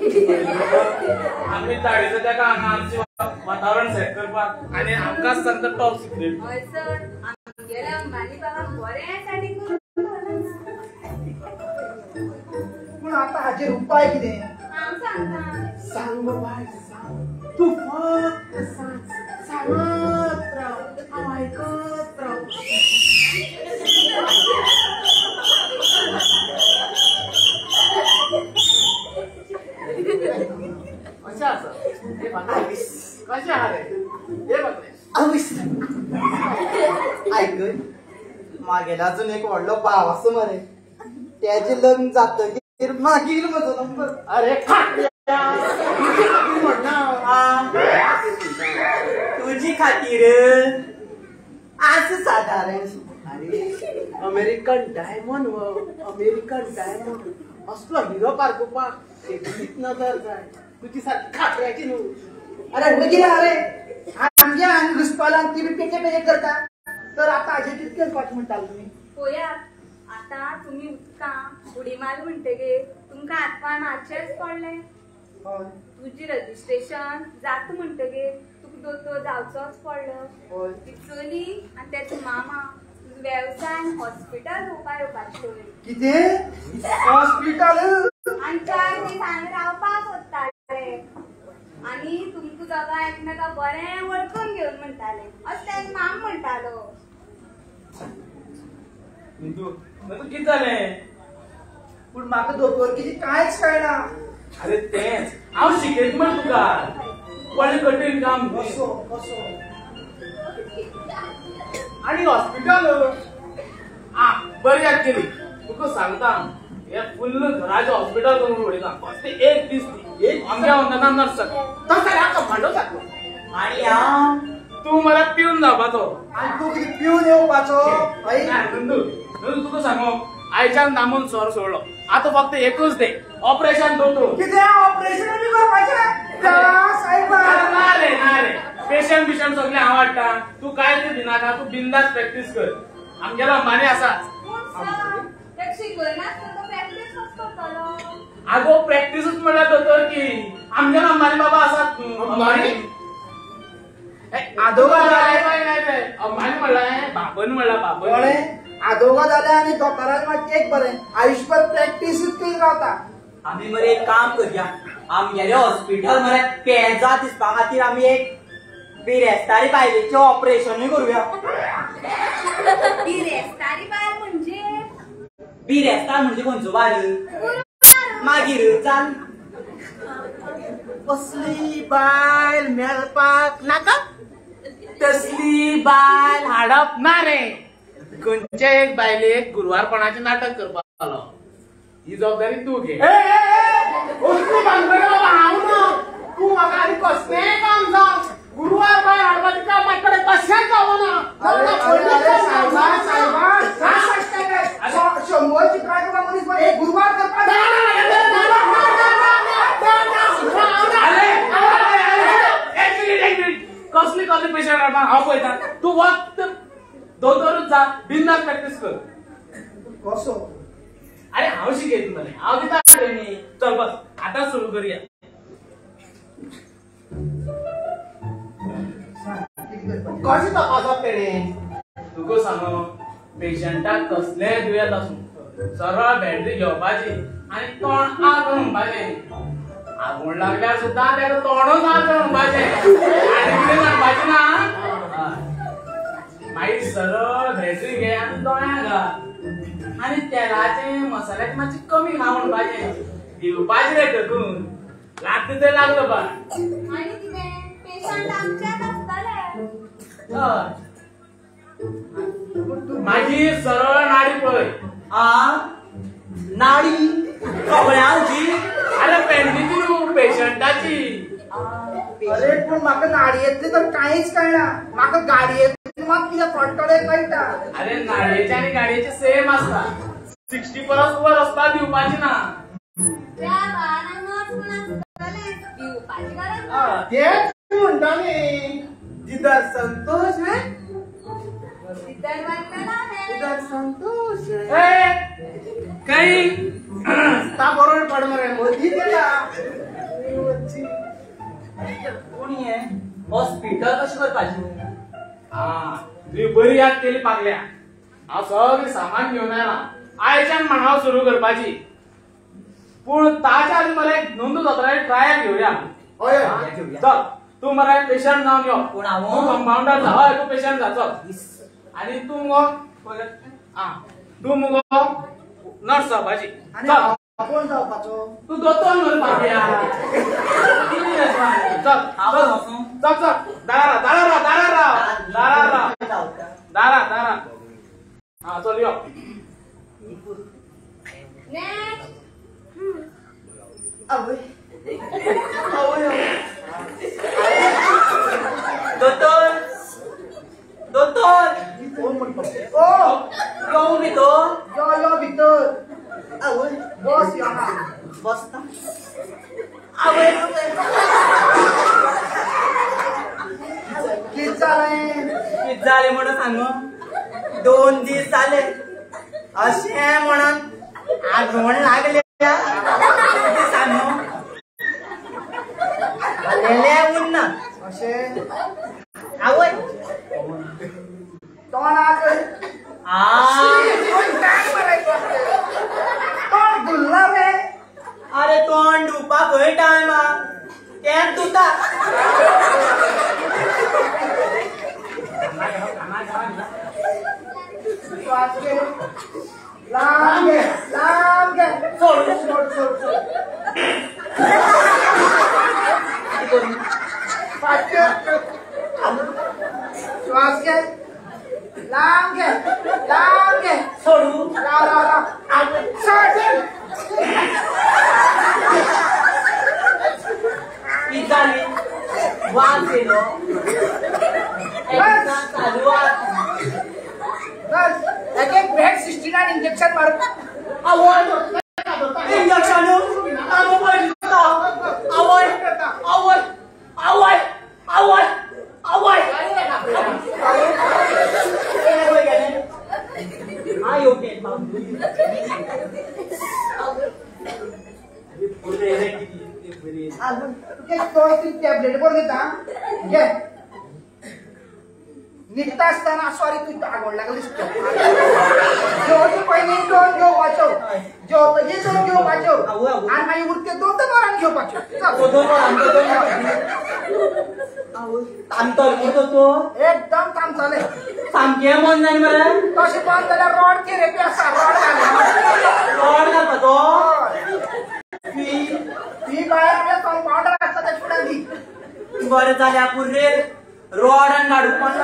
आम्ही ताडीचं तेका हांगा आमचें वातावरण सेट करपाक आनी आमकांच सांगता टॉप सिक्रेट हय सर आमगेले अंबानी बाबा बरें सेटिंग करून पूण आतां हाचेर उपाय कितें हांव सांगता सांग बाबा सांग तू फक्त सांगत राव हांव आयकत राव कशें आसा हे म्हाका कशें आहा रे हे म्हाका ऐक मागेला अजून एक व्हडलो भाव आसा मरे त्याचे लग्न जातकीर मागीर म्हजो नंबर अरे तुझी खातीर आज साधारण अरे अमेरिकन डायमंड अमेरिकन डायमंड असलो हिरो पारकोवपाक एक नजर जाय तुजी सारकी खात्याची न्हू अरे बेगिरा अरे आमगे हांगा घुसपालान ती बी पेटे पेटे करता तर आतां हाचेर कितें करपाचें म्हणटाले तुमी पळयात आतां तुमी उदकां उडी मार म्हणटगे तुमकां हातपाय मारचेंच पडलें हय तुजी रजिस्ट्रेशन जाता म्हणटगे तुका दोतोर जावचोच पडलो ती चली आनी तेचो मामा वेवसाय आनी हॉस्पिटल पळोवपा येवपाचें कितें हॉस्पिटल आनी 4 दीस हांगा रावपाक सोदताले आनी तुमकां दोगां एकमेकां बरें वळखून घेवन म्हणटाले अशें तेजो माम म्हणटालो नंदू कितें जालें पूण म्हाका दोतोर कितें कांयच कळना अरे तेच हांव शिकयता मरे तुका व्हडलें कठीण काम कसो कसो आणि हॉस्पिटल बरी याद केली तुका सांगता हे फुल्ल घराचें हॉस्पिटल करून उडयता फक्त एक दीस एक आमच्या अंगाना नर्स तसं हाका भांडो जातलो आणि हांव तू मला पिऊन जावपाचो आणि तू कितें पिवन येवपाचो हय नंदू तुका सांगू आयच्यान नामून सर सोडलो आता फक्त एकूच दे ऑपरेशन दोतोर कितें ऑपरेशन बी करपाचें देवा सायबा ना रे पेशंट बिशंट सगळे हांव हाडटा तू काय ते दिनाका तू बिंदास प्रॅक्टीस कर आमगेलो अंबानी आसा आगो प्रॅक्टिसूच म्हणल्यार दोतोर की आमगेलो अंबानी बाबा आसात अंबानी? आदोगा जाले अंबानी म्हणल्यार बाबन म्हणला बाबन कळ्ळें आदोगा जाले आनी दोतोराक मातशें एक बरें आयुश्यभर प्रॅक्टीसूच करीत रावता आम्ही मरे एक काम करया आमगेले हॉस्पिटल मरे पेजा दिसपा खातीर आमी एक बिरेस्तारी बायलेचें ऑपरेशनूय करूया बिरेस्तारी बायल म्हणजे बिरेस्तार म्हणजे खंयचो बायल मागीर चाल कसली बायल मेळपाक नाका तसली बायल हाडप ना रे खंयच्या एक बायलेक गुरुवारपणाचें नाटक करपाक आलो ही जबाबदारी तू घे कसली भानगड बाबा हांव ना तू म्हाका आनी कसलेंय काम सांग गुरुवार बाय हाडपाचें काम म्हाजे कडेन कशेंच जावना शंबर चित्रां करपा मनीस एक गुरुवार करपाक एक मिनिट कसली पेशंट हाडपाक हांव पळयता तू वक्त दोतोरूच जा बिंदास प्रॅक्टीस कर कसो अरे हांव शिकयता मरे हांव दिता ट्रेनिंग चल बस आतां सुरू करूया कशें तपासप तेणें तुका सांगू पेशंटाक कसलेंय दुयेंस आसूं सरळ बॅटरी घेवपाची आनी तोंड आग म्हणपाचें आगोण लागल्यार सुद्दां तेका तोंडूच आग म्हणपाचें आनी कितें म्हणपाचें ना मागीर सरळ बॅटरी घे आनी दोळ्यां घाल आनी तेलाचे मसाल्याचे मातशें कमी खा म्हणपाचें दिवपाचें रे टकून लागता तें लागलो बा आणि कितें पेशंट आमच्यात आसतले मागीर सरळ नाडी पळय आ नाडी कपड्यांची अरे पेंडीची न्हू पेशंटाची अरे पूण म्हाका नाडयेंतलें तर कांयच कळना म्हाका गाडयेंतलें मात कितें पडटलें कळटा अरे नाडयेचे आनी गाडयेचे सेम आसता 60 परस वर वचपा दिवपाची ना त्या बाळांना नर्स म्हण आसतले दिवपाची गरज ना तेच म्हणटा न्ही जिदर संतोष है इतर वाटला है जिदर संतोष काही ता बरोबर पड मरे मोदी केला कोणी हे हॉस्पिटल कशें करपाचें हा तुवें बरी याद केली पागल्या हांव सगळें सामान घेवन आयलां आयच्यान मांडाव सुरू करपाची पूण ताच्या आदी मरे नोंदू दोतोराची ट्रायल घेवया हय चल तू मरे पेशंट जावन यो पूण हांव तू कंपाउंडर जा हय तू पेशंट जा चल आनी तू मुगो तू मुगो नर्स जावपाची आनी चल कोण जावपाचो तू दोतोर मरे पागल्या चल हांव चल वचूं चल चल दारा हा चल यो नेक्स्ट आवय दोतोर दोतोर कोण म्हणटा ओ येवं भितर यो यो भितर आवय बस यो हांगा बसता आवय कितें जालें कितें जालें म्हणून सांगू 2 दीस जाले अशें म्हणून आगवण लागल्या सांगू आलेले उरना अशें आवय तोंडाक तोंड धुल्ला रे अरे तोंड धुवपाक खंय टायम तें धुता श्वास घे लांब घे सोड सोड सोड सोड श्वास घे लांब घे लांब घे सोडू लाव लाव लाव सोड ती झाली वास येलो एकदा चालू बस एक भेट 69 इंजेक्शन मार आवड इंजेक्शन आवड आवड आवड आवड आवड आई ओके टॅबलेट बरं देता घे निघता असताना सॉरी तू आगोड लागली जेवची पहिले दोन घेऊ वाचव जेवतची दोन घेऊ वाचव आणि माझी उरते दोन तर बरं घेऊ वाचव अंतर होतो तो एकदम काम चाले सामके मन नाही मला तशी पण त्याला रॉड के रे असा रॉड घाले रॉड घालता तो ती बाहेर म्हणजे कंपाऊंडर असतात त्याची पुढे दी बरं झाल्या पुरे रॉड आणि गाडू पण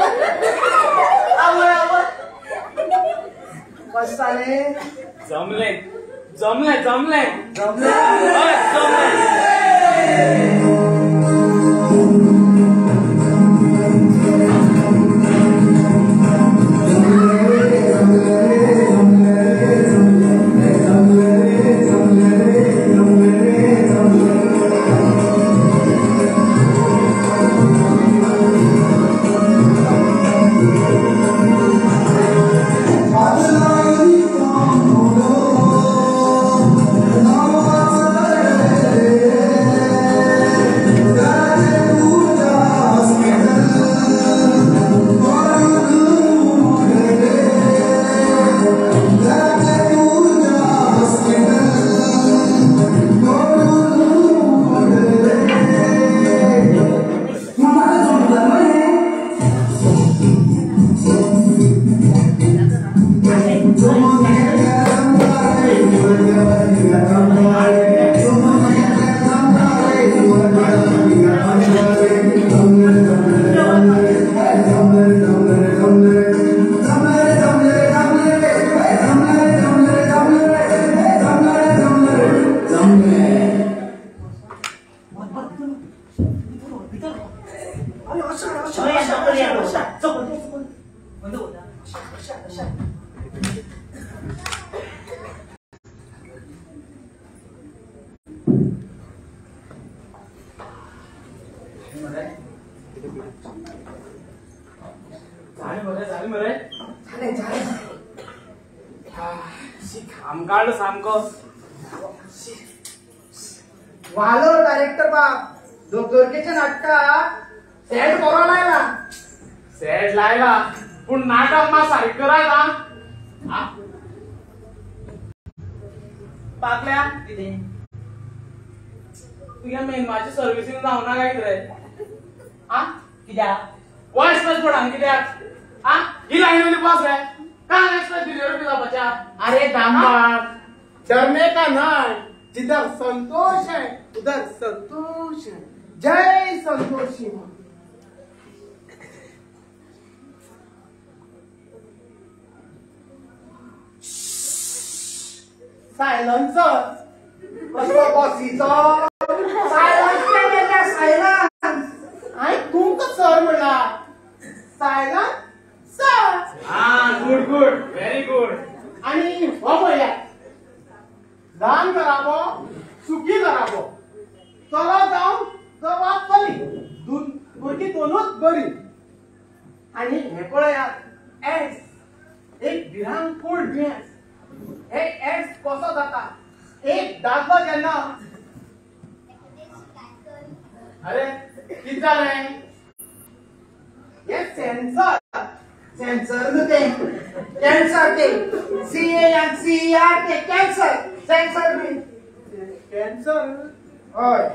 आवड आवड बस चाले जमले जमले जमले जमले आमकाड सामको वालो डायरेक्टर बाप दोरकेच्या नाटका सेट बरो लायला सेट लायला पण नाटक मा सारखं करायला पाकल्या तिथे तुझ्या मेनवाची सर्व्हिसिंग जाऊ ना काय रे आ कित्याक वॉइस मॅच पडा कित्याक आ ही लाईन पास रे काय एक्स्ट्रा डिलिव्हरी तुझा बच्चा अरे दामाद डरने का नहीं जिधर संतोष है उधर संतोष है जय संतोषी माँ सायलन्सर कसलो बसीचो सायलन्स केलेल्या सायलन्स आई तुमका सर म्हणला सायलन्स सर हा गुड गुड व्हेरी गुड आणि हो भैया दान करावो सुखी करावो चला जाऊन जबाब चली भुरगी दोनच बरी आणि हे पळयात एड्स एक भिरांकूळ दुयेंस हे एड्स कसो जाता एक दादलो जेन्ना अरे किती जालें हे सेन्सर सेन्सर न्हू ते कॅन्सर ते CANCER ते कॅन्सर सेन्सर बी कॅन्सर हय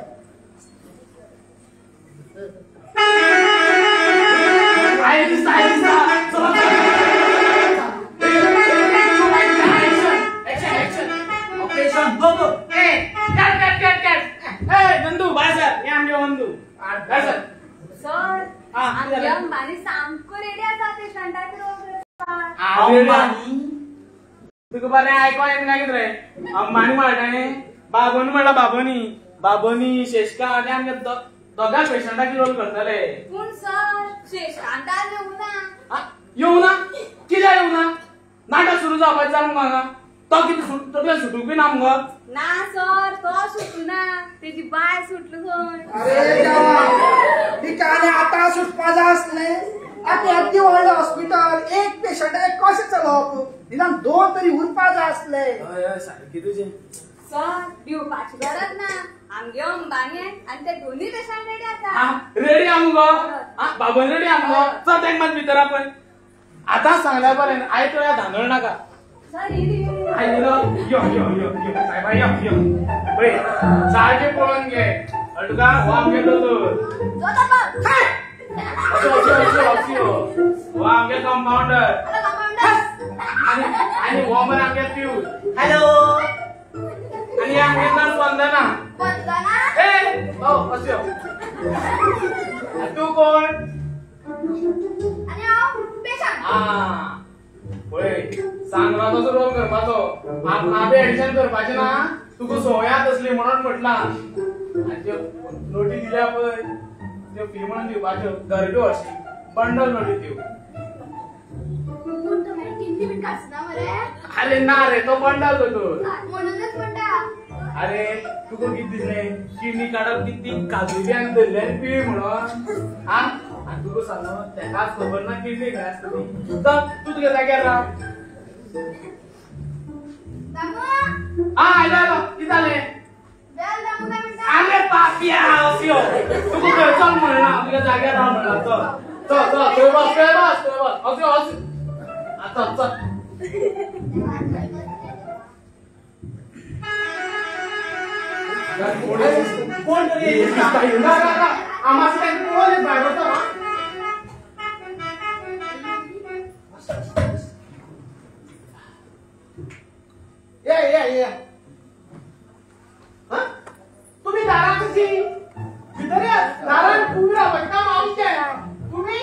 ऑपरेशन बघ कट अंबानी तुका बरें आयको येना कितें रे अंबानी म्हणटाणे बाबोनी म्हणला बाबोनी शेषका आनी आमगे दोगा पेशंटाची रोल करतले पूण सर शेषकांतान येऊ ना कित्याक येऊ ना नाटक सुरू जावपाचें जाल मुगो हांगा तो कितें तकलेन सुटूंक बी ना मुगो ना सर तो सुटना तेजी बाय सुटलो खंय अरे देवा ठिकाणी आता सुटपा जाय आसले आता येद्दी व्हडलें हॉस्पिटल एक पेशंटाक कशें चलोवप निदान 2 तरी उरपा जाय आसले हय सारकी तुजें सर दिवपाची गरज ना आमगे अंबानी आनी ते दोन्ही पेशंट रेडी आसा रेडी आहा मुगो बाबोन रेडी आहा मुगो चल तेंक मात भितर आपण आतां सांगल्यार बरें आयकल्या धांदळ नाका सर येयली आयलो यो सायबा यो पळय सारकें पळोवन घे तुका हो आमगे दोतोर अशो हो आमगे कंपाउंडर आनी हो मरे आमगे पियूस हॅलो आनी आमगे नर्स वंदना ए अशो तूं कोण पळय सांगवाचो रोल करपाचो आपणाबे एडिशन करपाचें ना तुका सवयात असली म्हणून म्हटलां आनी नोटी दिल्या पळय त्यो फी म्हणून दिवपाच्यो गरब्यो अशी बंडल नोटी दिव अरे ना रे तो बंडल दोतोर म्हणूनच म्हणटा अरे तुका कितें दिसलें किडनी काडप कितें काजू बी आनी धरले आनी पिळी म्हणून आनी तुका सांगो तेकाच खबर ना किडनी खंय आसता ती तूं तुगे जाग्यार राव आयलो कितें जालें आरे पापिया अशो तुका खंय चल म्हणना तुगे जाग्यार राव म्हणला चल थंय बस अशो चल कोण तरी आम्हाला कोण बाहेर होता ये तुम्ही दारा कशी भितर दारान तुम्ही रावपाचे काम आमचे तुम्ही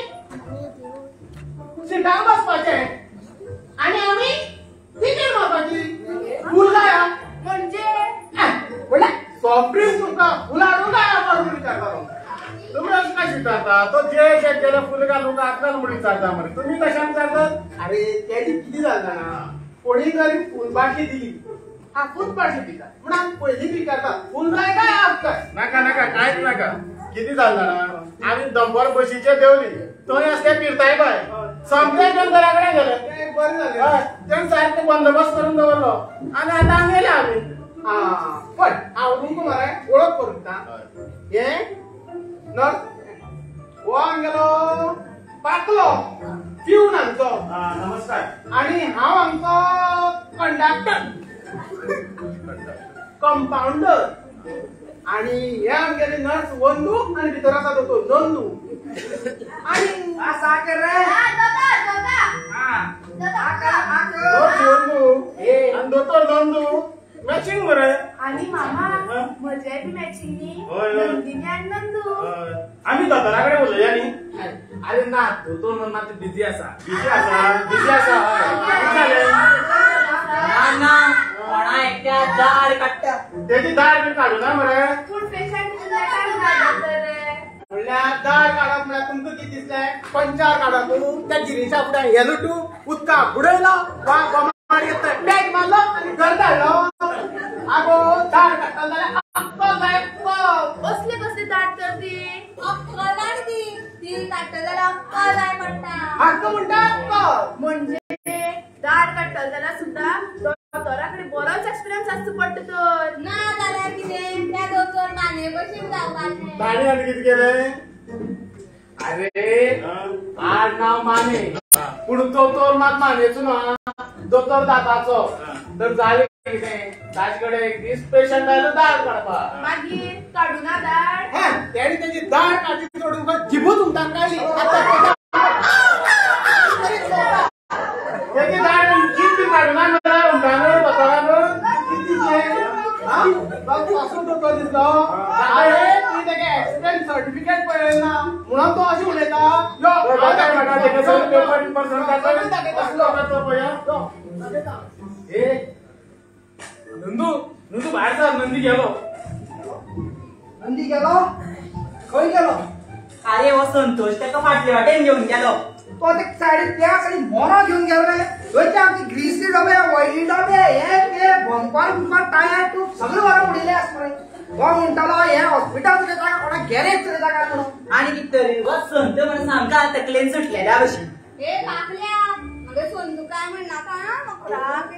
सिटार बसपाचे आणि आम्ही तिकीट मारपाची फुल काय म्हणजे सॉफ्ट ड्रिंक तुमका फुलाडू काय आपण विचारता तुम्ही असं काय विचारता तो जे केलं फुल घालून का आजकाल म्हणून विचारता म्हणे तुम्ही कशा विचारतात अरे त्याची किती झाला ना कोणी जरी फुलबाशी दिली हा फुलबाशी दिला म्हणून पहिली विचारतात फुल काय काय काय नका काहीच नका किती झाला ना आम्ही दंबर बशीचे देवली तो असले फिरताय बाय संपल्या घराकडे गेले बरं झालं त्यांनी सारखं बंदोबस्त करून दवरलो आणि आता गेले आम्ही पण आवडून तुम्हाला ओळख करून का हे नर्स हो आमगेलो पाकलो पिऊन आमचो नमस्कार आणि हांव आमचो कंडक्टर कंपाउंडर आणि हे आमगेले नर्स वंदू आणि भितर आसा तो नंदू आणि असा कर रे वंदू आणि दोतोर नंदू मॅचिंग बरं आणि मामा म्हजे बी मॅचिंग नंदिनी आणि नंदू आम्ही दोतोराकडे उलया न्ही अरे ना दोतोर मात्र बिझी आसा ना कोणा एकट्या दार काडटा त्याची दार बी काढू ना मरे पूण पेशंट म्हणल्यार दार काडप म्हळ्यार तुमकां कितें दिसलें पंचार काडप त्या गिरीच्या फुड्यान हे लुटू उदका बुडयलो वा बोमाड घेतलो बॅग मारलो आनी घर धाडलो आगो दार काडटा जाल्यार अक्कल जाय कसले कसले दाट तर ती अक्कल ती काडटा जाल्यार अक्कल जाय म्हणटा हक्क म्हणटा अक्कल म्हणजे दाट काडटा जाल्यार सुद्धा दोतोराकडे बरोच एक्सपिरियन्स आसचो पडटा तर ना जाल्यार कितें त्या दोतोर माने भशेन जावपाचें ताणी आनी कितें केलें अरे आडनाव माने पूण दोतोर मात मानेचो ना दोतोर दाताचो तर जालें कितें ताजे कडेन एक दीस पेशंट आयलो दाळ काडपाक मागीर काडू ना दाट तेणी तेजी दाळ काडची सोडून जिबूच उमटाक काडली तेजी दाळ जिब काडू ना म्हणल्यार उमटान दोतोरान पासून दोतोर दिसलो अरे तुवें तेगे एक्सिडेंट सर्टिफिकेट पळयलें ना म्हणून तो अशें उलयता यो नंदू नंदू बाहेर जा नंदी गेलो नंदी गेलो खंय गेलो अरे हो संतोष त्याका फाटले वाटेन घेऊन गेलो तो ते साडी त्या साडी मोरा घेऊन गेलो रे दोनचे आमचे ग्रीसचे डबे ऑइली डबे हे ते बंपर टायर तू सगळं वर उडले असणार हो म्हणतालो हे हॉस्पिटल तुझ्या जागा कोणा गॅरेज तुझ्या जागा म्हणून आणि कितरी हो संत म्हणून सामका तकलेन सुटलेल्या भशेन हे पाकल्या मगे सोंदू काय म्हणणार का मग राग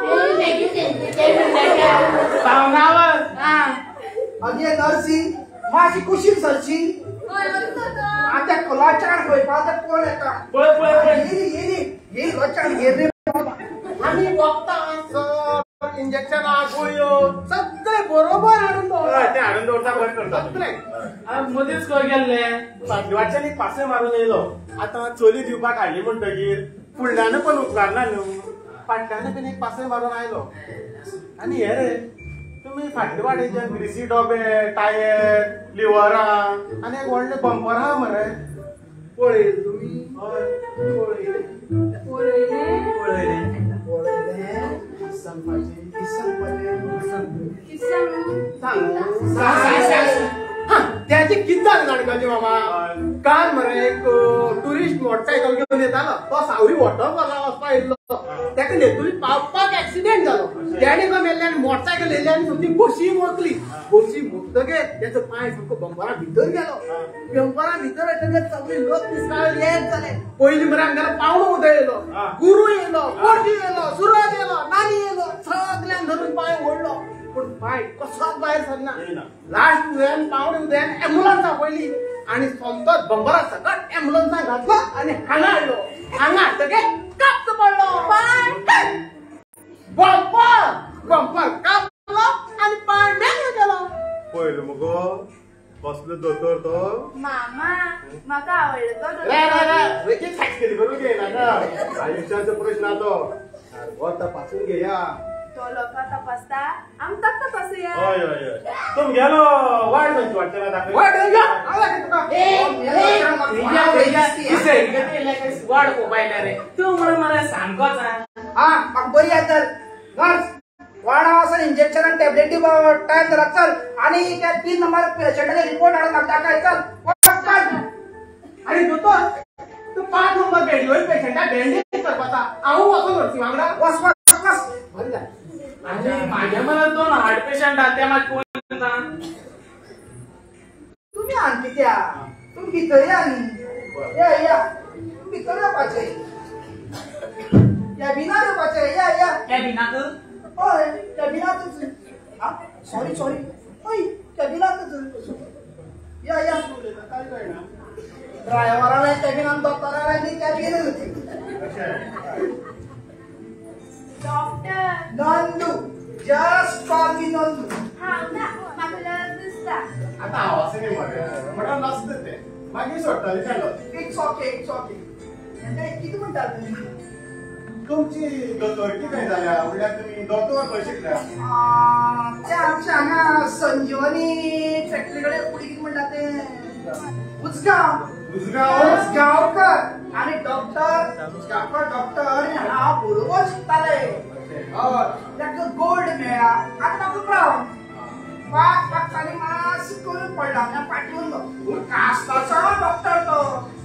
सांगावर अगे नर्सी माशी कुशील सरची आता कलाचार होय पाहता कोण येता पळ पळ पळ ये लचार रे आम्ही बघता इंजेक्शन गोळ्यो सगळे बरोबर हाडून ते हाडून दवरता बरें करता सगळे मध्येच खंय गेल्ले फाटल्याच्यान एक पासे मारून येयलो आता चोली दिवपाक हाडली म्हणटगीर फुडल्यान पण उपकारना न्हू फाटल्यान बीन एक पासे मारून आयलो आनी हे रे तुम्ही फाटले वाटेच्यान ग्रिसी डबे टायर लिव्हरां आनी एक व्हडले बंपर आहा मरे पळयले तुमी हय पळयले सांगपाची त्याची किती जाली जाणकाची बाबा काल मरे एक टुरिस्ट मोटरसायकल घेऊन येतालो तो सावरी वॉटरफॉला वचपा येयल्लो ताका नेतुरी पावपाक एक्सिडेंट जालो त्याने काय मेल्ले आनी मोटरसायकल येयली आनी ती बशी मोडली बशी मोडटगे त्याचो पांय सामको बंपरा भितर गेलो बंपरा भितर येतगीर सगळे लोक दिसताले एक जाले पयलीं मरे आमगेलो पावणो उदयलो गुरू येयलो पोटी येयलो सुरज येयलो नानी येयलो सगळ्यांक धरून पांय ओडलो पण पांय कसोच भायर सरना लास्ट तुवें पावणे उदयान एम्बुलन्स आपयली आनी सोमतोच बंपरा सकट एम्बुलन्साक घातलो आनी हांगा हाडलो हांगा हाडटगे कापतो पडलो बंपर बंपर कापलो आनी पांय मेलो गेलो पळयलो मुगो कसलो दोतोर तो मामा म्हाका आवडलो तो रे रे रे वेगळी सायज केली बरोबर घे नाका आयुष्याचो प्रश्न आतो हो तपासून घेया तो लोक तपासता आमकां तपासूया हय हय हय तुम गेलो वाट खंयची वाटचेला दाखय वाट या आला की तुका वाड पोपायल्या रे तू म्हणून मला सांगोच हा म्हाका बरी आता नर्स वाडा वचून इंजेक्शन आनी टॅबलेटी टायम जाला चल आनी त्या 3 नंबर पेशंटाचे रिपोर्ट हाडून म्हाका दाखय चल आणि दोतोर तू 5 नंबर बेडी वयर पेशंटा बँडेज करपाचा हांव वचून व्हरची वांगडा वस वस वस बरी जा आणि माझ्या मनात 2 हार्ट पेशंट आहात त्या म्हाका कोण सांग तुम्ही आणखी त्या तुम्ही भितर या न्ही या तुम्ही भितर येवपाचे या बिना येवपाचे या त्या बिनाक हय कॅबिनातच सॉरी सॉरी हय कॅबिनातच या काय कळना ड्रायव्हराला कॅबिनात डॉक्टराला नी cabin doctor Nandu just call me Nandu हांव ना म्हाका लज दिसता आता आवाज नाही मरे म्हणून नसतं ते मागीर सोडटले चलो इट्स ओके किती म्हणता तुम्ही तुमची दोतोरकी खंय जाल्या म्हणल्यार तुमी दोतोर खंय शिकल्या ते आमच्या हांगा संजीवनी फॅक्टरी कडेन फुडें कितें म्हणटा ते उजगांवकर आनी डॉक्टर उजगांवकर डॉक्टर आनी हांव बरोबर शिकताले हय ताका गोल्ड मेळ्ळा आतां ताका ब्रावन 5 वर्सांनी मातशें करून पडला आमच्या फाटीवर पूण कास्ताचो डॉक्टर तो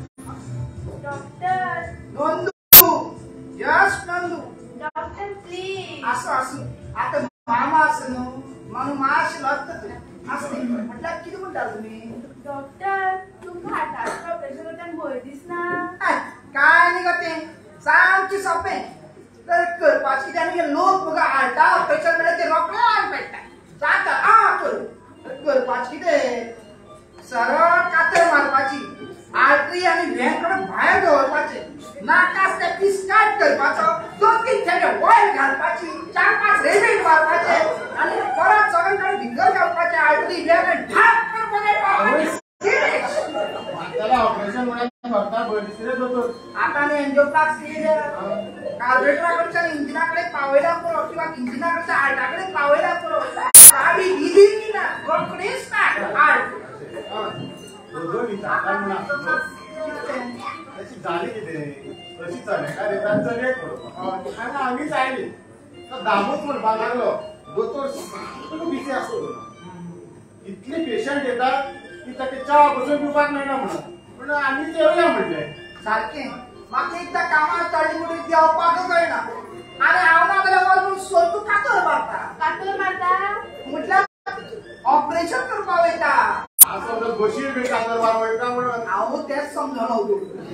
doctor Nandu yes Nandu doctor please असं आता मामा असं न्हू म्हणून मातशें लागता असं म्हटल्यार कितें म्हणटा तुमी डॉक्टर तुमकां हार्टाचो ऑपरेशन करताना भंय दिसना काय नाही का ते सामकें सोंपें तर करपाचें कितें आनी लोक बघा हार्टा ऑपरेशन म्हणल्यार ते रोखडे लावन पेट्टा जाता कर करपाचें कितें सरळ कातर मारपाची आर्टरी आनी व्हेन कडेन भायर दवरपाचें नाकास ते पीस काट करपाचो 2-3 थेंबे ऑयल घालपाची 4-5 रेमेंट मारपाचे आनी परत सगळे कडेन भितर घालपाचें आर्टरी व्हेन आनी ढाक करपाचें त्याला ऑपरेशन म्हणून करता भंय दिसता रे दोतोर आता न्ही एंजिओप्लास्टी कार्बोरेटराकडच्यान इंजिनाकडे पावयला पुरो किंवा इंजिनाकडच्या हार्टाकडे पावयला पुरो चावी दिली की ना रोखडीच ना हार्ट दोतोर विचारता म्हणून अशी झाली कितें अशी चणेका देतात चणेक म्हणून आनी आमीच आयली तो दामूच म्हणपाक लागलो दोतोर तुका बिजी आसतो इतले पेशंट येतात की ताका च्या बसून पिवपाक मेळना म्हणून पूण आमी जेवया म्हणलें सारकें म्हाका एकदां कामार चडली म्हणून देवपाकच कळना आनी हांव मागल्या वचून सोडून तूं कातर मारता कातर मारता म्हटल्यार ऑपरेशन करपाक वयता असो तो बशीर बी कातर मार वयता म्हणून हांव तेच समजून होतो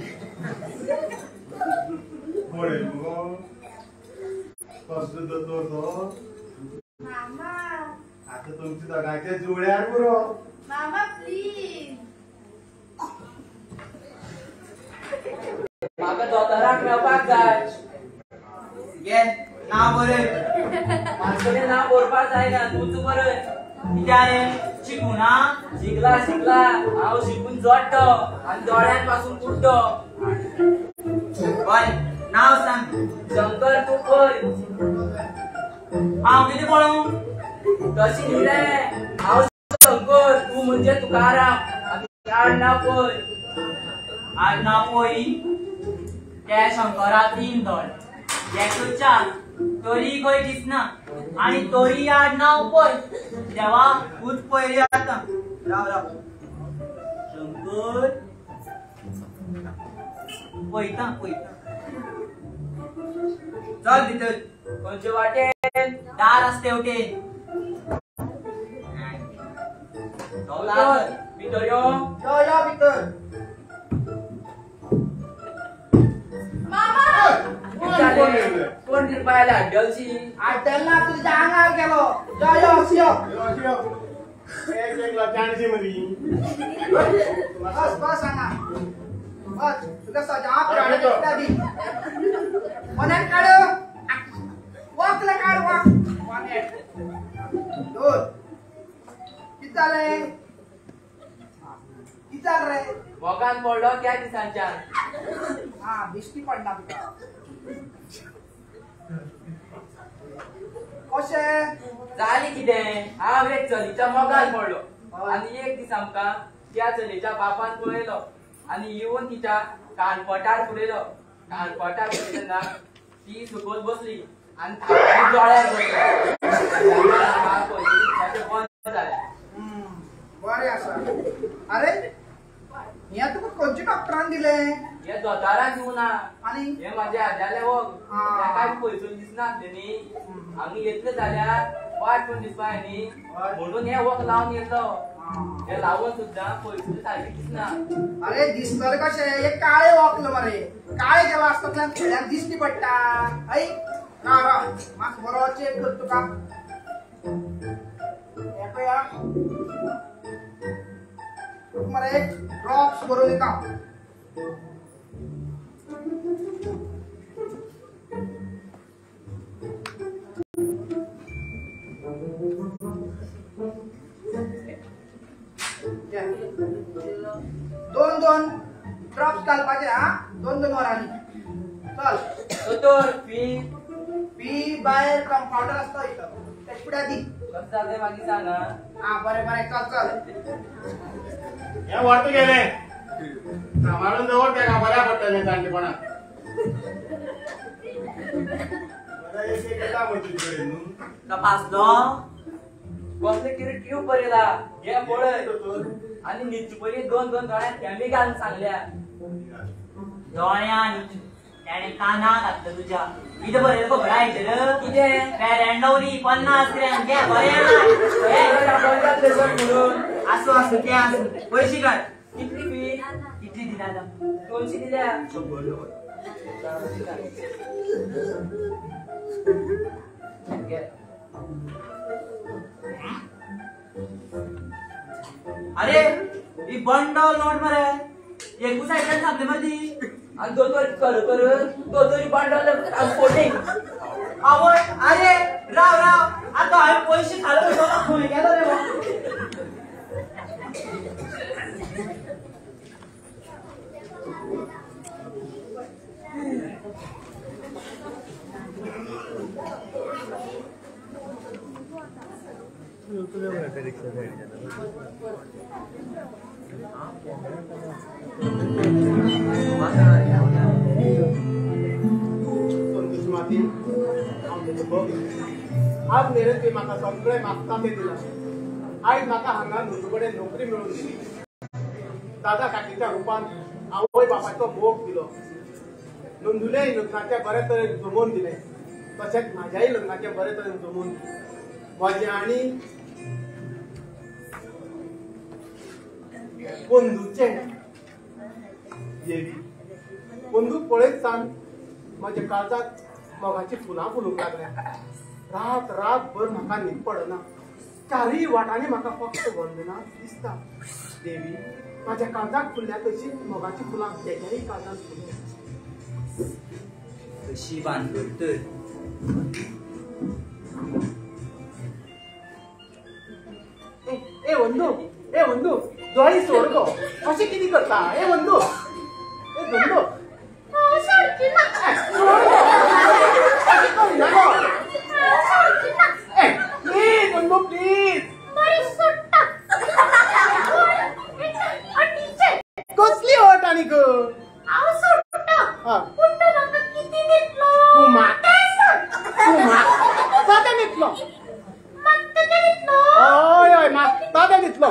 पळय मुगो कसलो दोतोर तो मामा आता तुमच्या दोगांच्या जुळ्यार पुरो मामा प्लीज म्हाका दोतोराक मेळपाक जाय घे नांव बरय माणसाचें नांव बरोवपाक जायना तूंच बरय कित्याक रे शिकूना शिकला शिकला हांव शिकून जोडटो आनी दोळ्यान पासून कुड्डो बरें नांव सांग शंकर तूं खंय हांव कितें पळोवं तशी न्ही रे हांव शंकर तूं म्हणजे तुकाराम आनी आडनाव पळय आडनाव पळय त्या शंकरा 3 दोळ एकलो 4 तरी खंय दिसना आनी तरी आडनाव पळय देवा तूंच पयली आतां राव राव शंकर पळयता पळयता चल भितर खंयचे वाटेन दार आसा तेवटेन भितर यो यो यो भितर कोण निर्भयाला हड्डलशी आड्डलना तुझ्या आंगार गेलो यो यो अशी यो एक एक लाचाणशी मदी बस बस हांगा बस तुका सजावप काडटा दी मनान काड वकले काड वक दोन कित जालें कित जाल रे मोगान पडलो त्या दिसांच्यान हा दिश्टी पडना तुका कशें जाली कितें हांव एक चलीच्या मोगान पडलो आनी एक दीस आमकां त्या चलीच्या बापान पळयलो आनी येवन तिच्या कानपटार पडयलो कानपटार पडयतना ती सकयल बसली आनी थापली दोळ्यार बसली बंद जालें बरें आसा अरे हें तुका खंयच्या डॉक्टरान दिलें हे दोताराक दिवना आनी हे म्हाजे आजाले वग हा. ताकाय पयसून दिसना न्ही आमी येतले जाल्यार वाट पण दिसपाय न्ही म्हणून हे वख लावन येतलो हे लावून सुद्दां पयसून सारकी दिसना अरे दिसतले कशें एक काळे वकल मरे काळे जेवा आसतल्यान थोड्यांक दिश्टी पडटा ऐ राव राव म्हाका बरो चेक कर तुका हे पळया तुका मरे ड्रॉप्स बरोवन दिता दोन दोन ड्रॉप्स घालपाचे हा 2-2 वरांनी चल दोतोर पी भायर कंपाउंडर आसता इथं ते फुड्या दी कसं जालें मागीर सांग हा बरें बरें चल चल हे व्हरता गेले सांबाळून दवर तेका बऱ्या पडटलें जाणटेपणाक एक एक येता म्हणटा तुजे कडेन न्हू तपासलो कसले कितें ट्यूब बरयला हे पळय आनी न्हिदचे पयलीं 2-2 दोळ्यात कॅमी घालून सांगल्या दोळ्यान त्याने कानाक घातलं तुझ्या कितें बरयलं खबर आयचेर कितें फेरेंडवरी 50 ग्रॅम घे बरें आसूं आसूं तें आसूं पयशे काड कितली फी कितली दिल्या 200 दिल्या 100 घे अरे ही बंडल नोट मरे एकू साइडला थांबले मरे ती आणि दोतोर कर दोतोरी बंडल फोटे आवय अरे राव आता हांवें पैसे घालून तुका खंय गेलो रे संतोष माती आज मेरेन ते म्हाका सगळे मागता ते दिला आयज म्हाका हांगा नंदूकडे नोकरी मेळून दिली दादा काकीच्या रूपान आवय बापाचो मोग दिलो नंदुले लग्नाचे बरे तरेन जमोवन दिले तशेंच म्हाज्याय लग्नाचे बरे तरेन जमोवन दिले म्हजे आनी बंधूचे देवी बंदूक पळयत सान म्हज्या काळजाक मोगाची फुलां फुलूंक लागल्या रात रातभर म्हाका न्हीद पडना चारय वाटांनी म्हाका फक्त वंदना दिसता देवी माझ्या काळजाक फुलल्या तशी मोगाची फुलां तेच्याय काळजाक फुलल्या कशी बांदूड तर ए वंदू दोळी सोड गो अशें कितें करता ए वंदू ए वंदू प्लीज वंदू प्लीज कसली अट आनी ग ताते न्हिदलो हय हय ताते न्हिदलो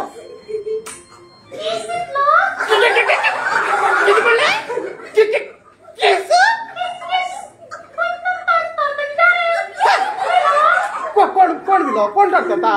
कोण दिलो कोण रडता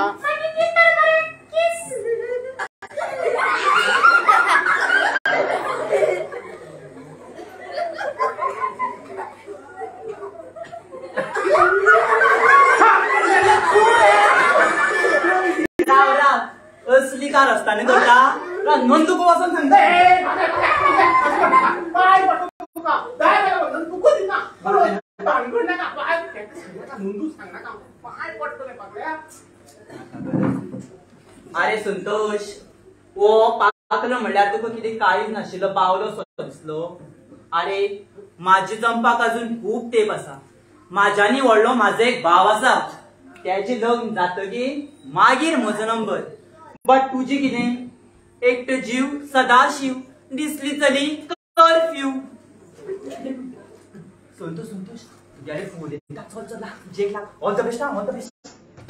असली कार असताना करता नंदू को वचून सांगता पाय पडतो तुका दाय तुका दिना भानगड नाका पाय नंदू सांग नाका पाय पडतले पाकळ्या अरे संतोष ओ पाकलो म्हणल्यार तुका कितें काळीच नाशिल्लो पावलो सो दिसलो अरे माझी चंपाक अजून खूप तेप आसा म्हाज्यानी व्हडलो म्हाजो एक भाव आसा त्याचे लग्न जातकीर मागीर म्हजो नंबर बट तुजी कितें एकटो जीव सदाशिव दिसली चली कर्फ्यू संतोष तुझ्याकडे फोन येता चल चल जेक लाग all the best all the best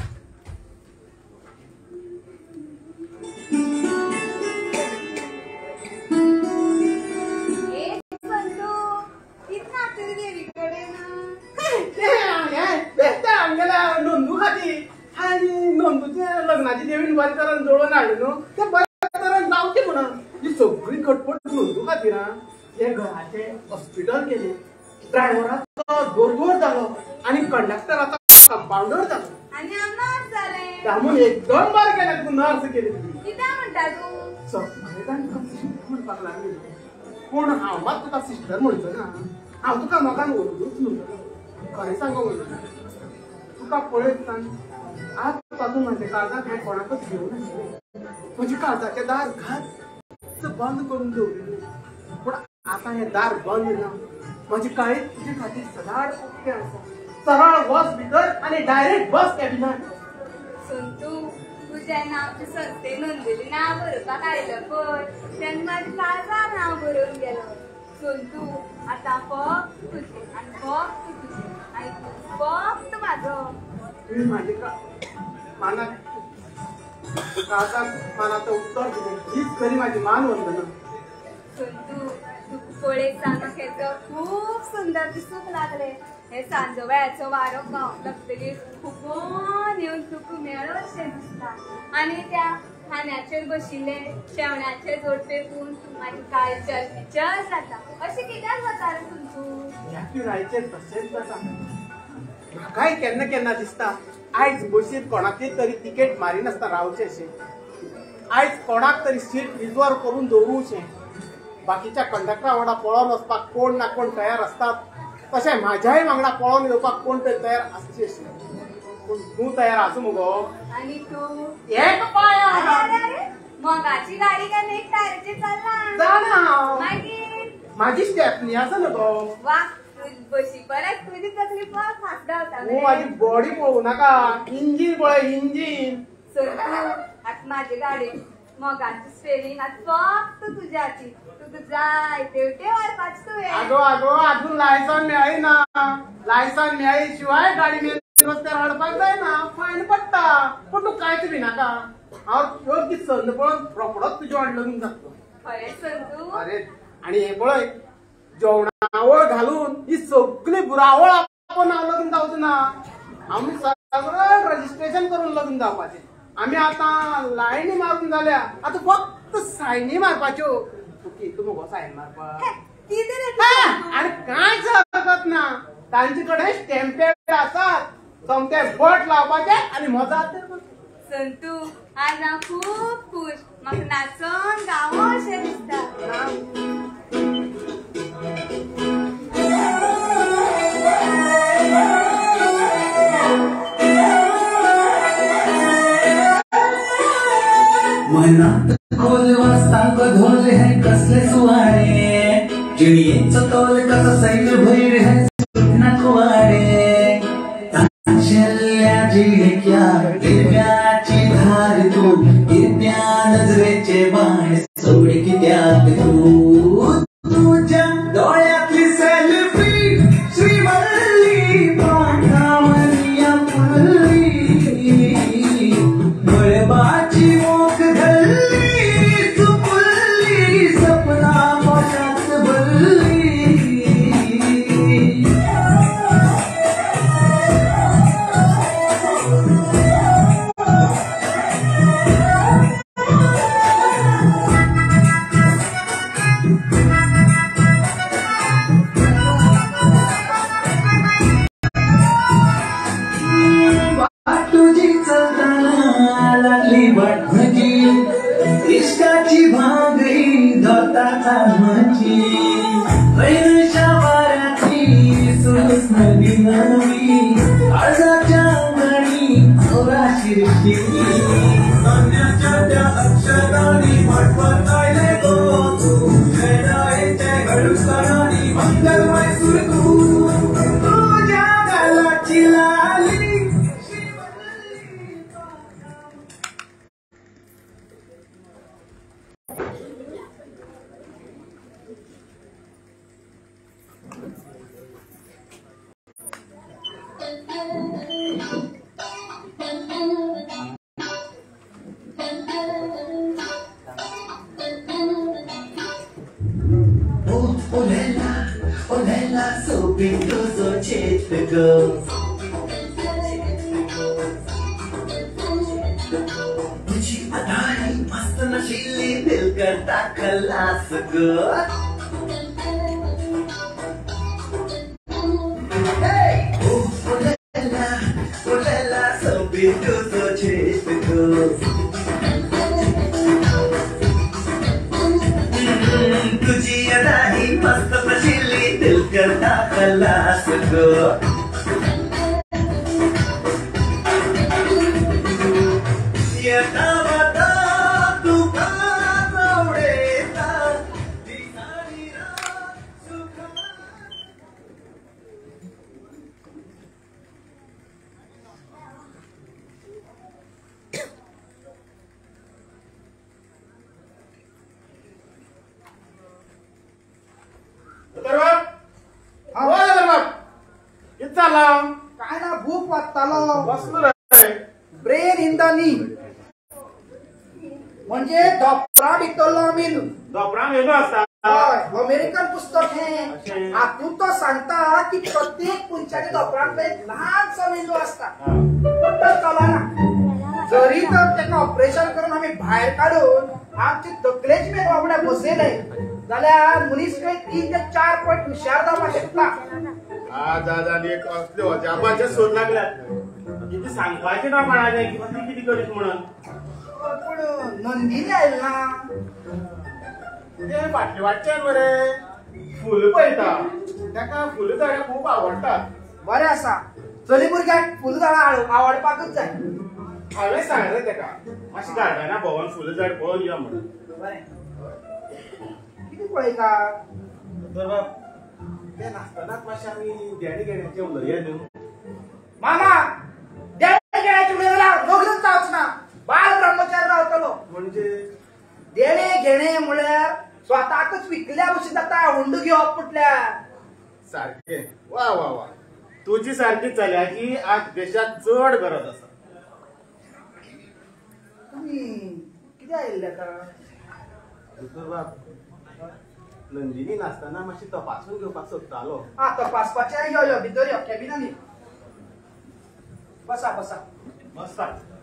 Nandu खाती आणि नोंदूचे लग्नाची देवीन बरें तरेन जोडून हाडलें न्हू ते बरें तरेन जावचें म्हणून ही सगळी खटपट नोंदू खातीर हे घराचे हॉस्पिटल केले ड्रायव्हराचो दोरदोर जालो आणि कंडक्टराचो कंपाउंडर जालो आणि नर्स जाले त्यामुळे एकदम बरें केलें तूं नर्स केली कित्याक म्हणटा तूं सगळें तुका सिस्टर म्हणपाक लागली पूण हांव मात तुका सिस्टर म्हणचो ना हांव तुका मोगान वळखूच न्हू खरें सांगो म्हणून तुका पळयत सान आज पासून म्हाज्या काळजाक हांवें कोणाकच घेवूं नाशिल्लें म्हज्या काळजाचें दार घात बंद करून दवरिल्लें पूण आतां हें दार बंद ना म्हजी काळी तुजे खातीर सदांच उक्तें आसा सरळ बस भितर आनी डायरेक्ट बस कॅबिनांत संतू तू जेन्ना आमच्या संस्थेन नोंदलेली नांव बरोवपाक आयलो पळय तेन्ना म्हाज्या काळजान नांव बरोवन गेलो संतू आतां फक्त तुजें आनी फक्त तुजें आनी तूं फक्त म्हाजो तुवें म्हाजे मानाक काळजाक मानाचें उत्तर दिलें हीच खरी म्हाजी मान वंदना संतू तूं पळयत सान म्हाका खूब सुंदर दिसूंक लागलें हे सांजो वेळाचो वारो लागतकीर खूब येवन तुका मेळोशें दिसता आनी त्या खांद्याचेर बशिल्ले शेवण्याचेर जोडपे पळोवन म्हाजी काळी चलपिचल जाता अशें कित्याक जाता रे तुमचो ह्या पिरायेचेर तशेंच जाता म्हाकाय केन्ना केन्ना दिसता आयज बशीर कोणाचेर तरी तिकेट मारिनासता रावचेंशें आयज कोणाक तरी सीट रिजर्व करून दवरूचें बाकीच्या कंडक्टरा वांगडा पळोवन वचपाक कोण ना कोण तयार असतात तशें म्हाज्याय वांगडा पळोवन येवपाक कोण तरी तयार आसचें पूण तूं तयार आसूं मुगो आनी तूं एक पांय मोगाची गाडी काय एक टायराचेर चल्ला जाणा मागीर म्हाजी स्टेपनी आसा न्हू गो वा बशी परत तुजी तकली फार फास्ट धांवता तूं म्हाजी बॉडी पळोवं नाका इंजीन पळय इंजीन संतू आतां म्हाजे गाडयेन मोगाची स्पेलिंग फक्त तुझ्याची तुका जाय तेवटे वारपाच तुवें आगो अजून लायसन मेळ्ळी ना लायसन मेळ्ळी शिवाय गाडी रस्त्यार हाडपाक जायना फायन पडटा पूण तूं कांयच भिनाका हांव योग्य संद पळोवन रोखडोच तुजे वांगडा लगीन जातलो खरें संतू अरे आणि हे पळय जेवणावळ घालून ही सगळी बुरावळ आपण हांव लगीन जावचें ना आमी सगळं रजिस्ट्रेशन करून लगीन जावपाचें आमी आतां लायनी मारून जाल्या आतां फक्त सायनी मारपाच्यो ओके तूं मुगो सायन मारपाक कितें रे तूं? आणि कांयच हरकत ना तांचे कडेन स्टॅम्पेड आसात सोमते बोट लावपाचे आणि मजा संतू आज हांव खूब खुश म्हाका नाचोन गावोशें दिसता मनात खोल वाजतांक धोल है कसले सुवारे जिणयेचो तोल कसो सैल भैर है सुटना कुवारे तांशेल्ल्या जिणेक्या दिव्याची धार तू हिरव्या नजरेचे बाण सोड कित्याक तू तुझ्या डोळ्यातली सेल्फी श्रीवल्ली पांढरावरिया फुलली बळबाची मोख घल्ली चुकली सपना पोटात भरली तुझी चलताना लागली वाट म्हजी इश्काची भांगरी धोताचा म्हजी पैरशा वाऱ्याची सुरूच नवी नवी आळसाच्या अंगणी चोरा शिरशी सोन्याच्या त्या अक्षरांनी पाठवत आयले गो तू जयरायचे घडूसरांनी मंगलमय सुर तू तुझ्या गालाची लाली Olella, so bingo, so chase the girls. तुझी अदाई मस्त नशीली दिल करता खलास ग Olella, so bingo, so chase the girls. तुझी अदाई मस्त नशीली दिल करता खलास ग काय ना भूक वाटतालो बसलो रे ब्रेन इन द नी म्हणजे धोपरा भितरलो मेनू धोपरा मेनू आसता हय अमेरिकन पुस्तक हे हातून तो सांगता की प्रत्येक मनशाच्या धोपरांत एक ल्हानसो मेंदू आसता पण तो चलना जरी तर तेका ऑपरेशन करून आमी भायर काडून आमचे तकलेचे मेंदू वांगडा बसयले जाल्यार मनीस काही 3 ते 4 पॉयंट हुशार जावपाक शकता आज आनी एक असले अजापाचे सोद लागल्यात किती सांगपाचे ना म्हणाले किंवा ती किती करीत म्हणून पण नंदिनी आयल ना ते फाटले वाटच्यान मरे फुल पळयता ताका फुल झाडां खूब आवडटात बरें आसा चली भुरग्यांक फूल झाडां आवडपाकच जाय हांवें सांगलें ताका मातशी गार्डना भोंवून फुल झाड पळोवन या म्हणून बरें कितें पळयता तर बाब ते नासतनाच मातशें आमी देणे घेण्याचें उलया न्हू मामा देव गेल्याची उलयला लग्नच जावच ना बाल ब्रह्मचारी रावतलो म्हणजे देणे घेणे म्हळ्यार स्वताकच विकल्या भशेन जाता हुंड घेवप म्हटल्यार. सारखे वा वा वा तुझी सारखी चल्याची आज देशात चड गरज आसा. तुमी कितें आयिल्ले का? दोतोर बाब नंदिनी नासतना मातशी तपासून घेवपाक सोदतालो. तपासपाचें यो यो भितर यो कॅबिनान यो. बसा बसा बसा.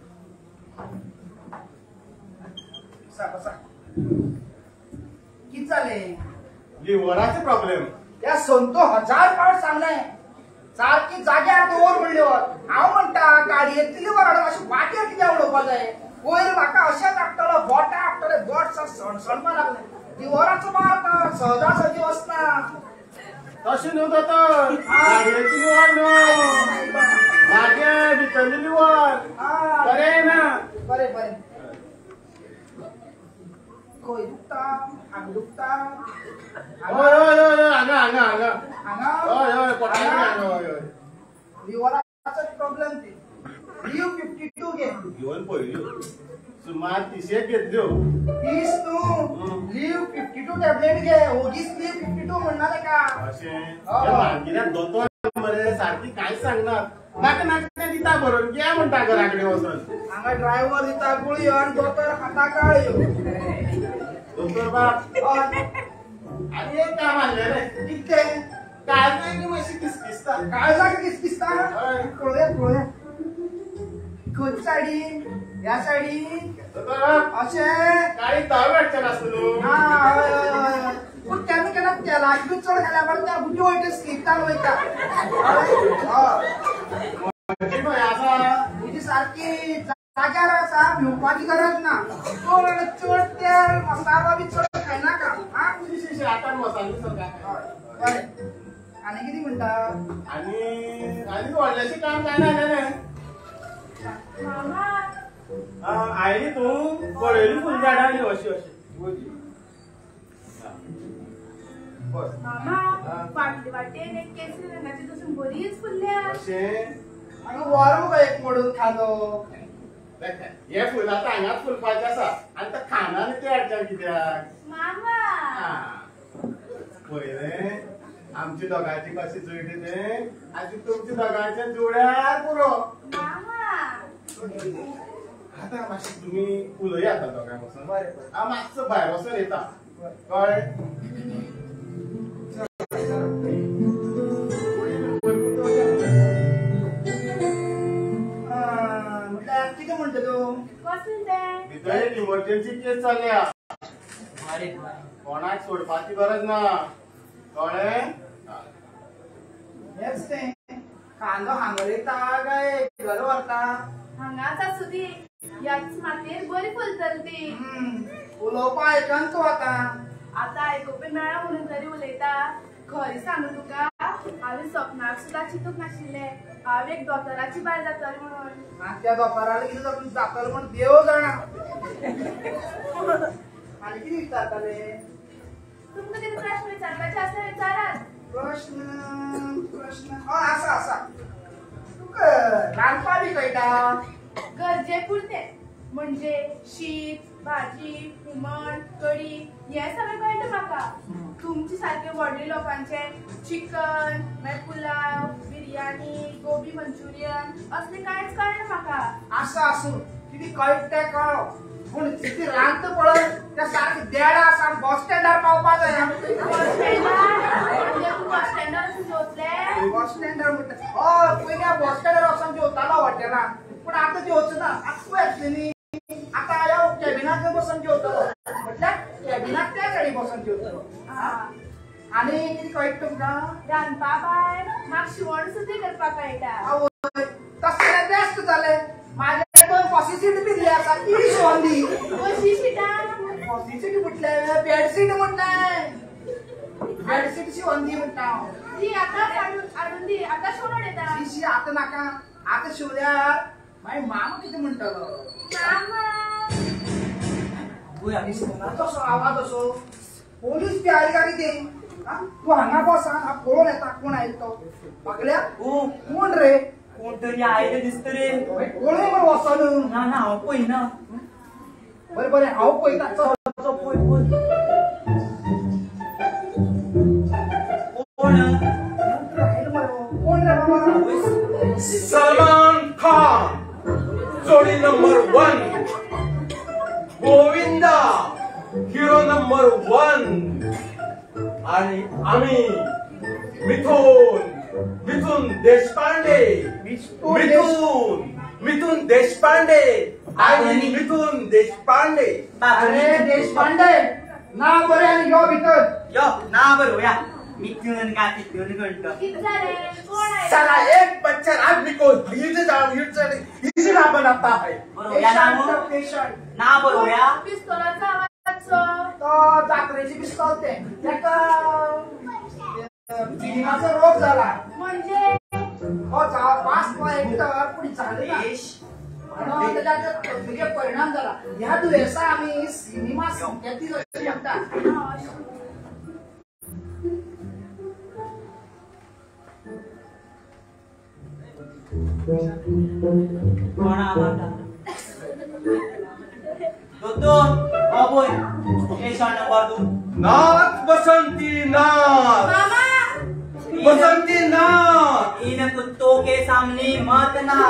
बसा बसा. कितें जालें? लिव्हराचे प्रॉब्लेम. त्या संतो 1000 फावट सांगलें सारकी जाग्यार दवर म्हणल्यो. हांव म्हणटा गाडयेंतली लिव्हर अशी वाटेर कित्याक उडोवपा जाय. वयर म्हाका अशेंच आपटलो बोटां आपटले बोट सणसणपा लागलें. लिव्हराचो मार तर सहजासहजी वचना. तशें न्हू दोतोर गाडयेची लिव्हर न्हू भाग्या भितरली लिव्हर बरें ना. बरें बरें. खंय दुखता? हांगा दुखता? हय हय हय हांगा हांगा हांगा हांगा? हय हय पोटान हांगा हय हय. लिव्हराचो प्रॉब्लेम ते. लिव्ह 52 घे. घेवन पयल्यो सुमार 30 घेतल्यो. 30 न्हू लिव्ह 52 टॅबलेट घे. ओगीच लिव्ह 52 म्हणना ताका. अशें मागिऱ्याक दोतोर मरे सारकी कांयच सांगना. नाका नाका तें दिता बरोवन घे म्हणटा घरा कडेन वचून. हांगा ड्रायव्हर दिता गुळयो आनी दोतोर खाता काळयो. दोतोर बाब आनी एक काम आसलें रे. कितें? काळजाची मातशी किसकिसता. काळजाक किसकिसता? हय. पळोवया पळोवया. खंयची सायडीन? ह्या सायडीन? दोतोर बाब अशें? काळी ताव हाडचें नासता न्हू. हय हय हय. पूण केन्ना केन्ना तेलाची बी चड खाल्या बरें त्या बुटी वयता स्लिपतान वयता. म्हजी खंय आसा? तुजी सारकी जाग्यार आसा भिवपाची गरज ना. चड तेल मसालो बी चड खायनाका. शी आतां मसालो सगळा. बरें. आनी कितें म्हणटा? आनी व्हडलेशें काम जायना न्ही. आयली तूं पळयली फुलझाडां आनी अशी अशी. मामा फाटले वाटेन एक केसरी रंगाची दसून बरीच फुल्ल्या. अशें हांगा वर मुगो एक मोडून खालो. हे फुल आतां हांगाच फुलपाचें आसा आनी ते खाना न्ही ते हाडच्या कित्याक? मामा पळय आमची दोगांची कशी जुळली तें आनी तुमच्या दोगांचें जुळ्यार पुरो. मामा आतां मातशें तुमी उलया आतां दोगांय वचून. हांव मातसो भायर वचून येता कळ्ळें. म्हटल्यार कितें म्हणटा तूं? कसलें तें? भितर एक इमर्जन्सी केस चल्ल्या. बरें कोणाक सोडपाची गरज ना कळ्ळें. हेच तें कांदो हांगरयता काय घर व्हरता? हांगाच आसूं दी. ह्याच मातयेर बरी फुलतली ती. उलोवपा आयकन तूं आतां. आतां आयकुपी मेळ्ळा म्हणून तरी उलयता. खरें सांगू तुका हांवें सपनाक सुद्दां चिंतूंक नाशिल्लें हांव एक दोतोराची बायल जातलें म्हणून. आनी त्या दोतोराले कितें जातलें म्हण देव जाणा. आनी कितें विचारताले? तुमकां कितें प्रश्न विचारपाचे आसल्यार विचारात. प्रश्न हय आसा आसा. तुका रांदपा बी कळटा? गरजे पुरते म्हणजे शीत भाजी हुमण कडी हे सगळें कळटा म्हाका. तुमचे सारके व्हडले लोकांचे चिकन मागीर पुलाव बिर्याणी गोबी मंचुरियन असले कांयच कळना म्हाका. आसा आसूं कितें कळटा तें कळ्ळो पूण जितली रांदता पळय त्या सारकी देडा आसा आनी बस स्टँडार पावपा जाय. बस स्टँडार म्हणजे तूं बस स्टँडार वचून जेवतलें? बस स्टँडार म्हणटा हय पयलीं हांव बस स्टँडार वचून जेवतालो हॉटेलांत पूण आतां जेवचो ना. आतां येतलें न्ही. आतां हांव कॅबिनांत बसून जेवतलो म्हटल्यार कॅबिनांत त्या सायडीन बसून जेवतलो. आनी कितें कळटा तुमकां? रांदपा भायर म्हाका शिवण सुद्दां करपाक कळटा. आवय तसलें बेस्ट जालें. म्हाजे 2 बसी सीट दिल्ली आसा ती शिवून दी. कशी शिटां? बसी सीट म्हटलें बेडशीट म्हटलें. बेडशीट शिवून दी म्हणटा हांव. ती आतांच हाडून दी. आतां शिवण येता. शी आतां नाका. आतां शिवल्यार मागीर मामा कितें म्हणटलो? मामा तसो आवाज असो पोलीस बी आयली काय कितें? तूं हांगा बस हांव पळोवन येता कोण आयलो तो. पाकल्या कोण रे? कोण तरी आयले दिसता रे. पळय मरे वचोन. ना ना हांव पळयना. बरें बरें हांव पळयता. चल तो पळय कोण कोण रे बाबा सलमान खान जोडी नंबर 1 गोविंदा हिरो नंबर 1 आणि आम्ही मिथुन देशपांडे मिथुन देशपांडे आणि मिथुन देशपांडे अरे देशपांडे ना बरे आणि यो भितर यो ना बरोया मिथून का तिथून घंटा किती झाले कोण आहे साला एक बच्चन आदमी को भीड़ जाओ इसी ना बनाता है बरोया नामो पेशंट ना बरोया पिस्तोलाचा आवाज तो जात्रेची पिस्तॉल ते त्याका जिनाचा रोग झाला म्हणजे हो पाच हेक्टर पुढे झाले ना आणि त्याचा गंभीर परिणाम झाला ह्या दुयेसा आम्ही सिनेमा संकेती अशी म्हणतात कोणा माता दोतो अबोय पेशंट नंबर 2 नाथ बसंती नाथ मामा बसंती नाथ इन कुत्तों के सामने मत ना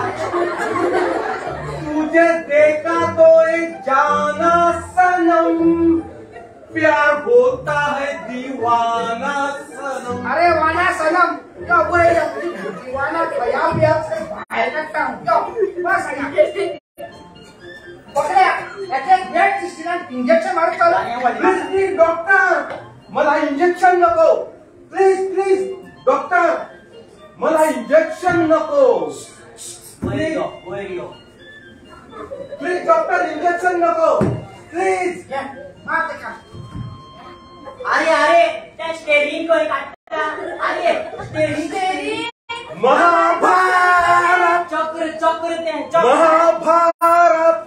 तुझे देखा तो एक जाना सनम प्यार होता है दीवाना सनम अरे वाना सनम यो बोय वाना खया बिया बाहेर काढता यो बस आया पकड्या याचे ब्लड सिस्टम इंजेक्शन मारू चालू प्लीज डॉक्टर मला इंजेक्शन नको प्लीज डॉक्टर मला इंजेक्शन नको वैरियो प्लीज डॉक्टर इंजेक्शन नको प्लीज या मार ते का अरे त्या स्टेरिंग कोई काटता अरे स्टेरिंग महाभारत चक्र ते चक्र महाभारत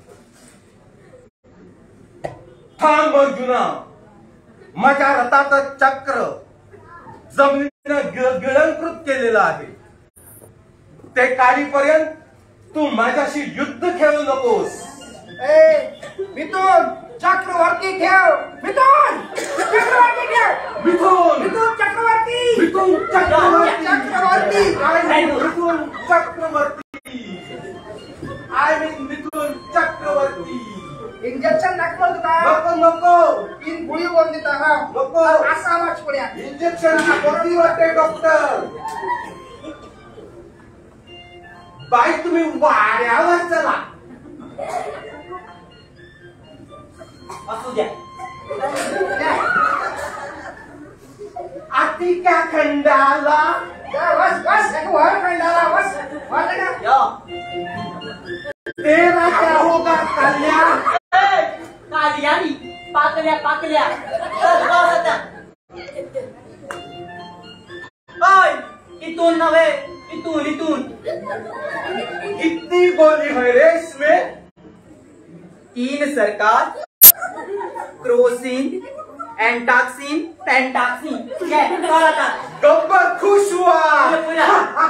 थांब अर्जुना माझ्या रथाचं चक्र जमिनीनं गिळंकृत केलेलं आहे ते काढीपर्यंत तू माझ्याशी युद्ध खेळू नकोस ए मिथुन चक्रवर्ती ठेव मिथुन चक्रवर्ती ठेव Mithun Chakraborty Chakraborty Chakraborty Chakraborty I mean Mithun Chakraborty injection दाखव तुका नको तीन गोळी कोण देता हा नको. असा आवाज पड्या इंजेक्शन गर्दी वाटते डॉक्टर बाई तुम्ही वाड्यावर चला असू द्या आतिका खंडाला बस बस एक वर खंडाला बस वर का यो तेरा क्या होगा कल्याण कालियानी पाकल्या चल बस आता ओय इथून नव्हे इथून कितनी गोली है रे इसमें 3 सरकार क्रोसिन एंटाक्सिन पेंटाक्सिन ये कर आता गब्बर खुश हुआ ये पूरा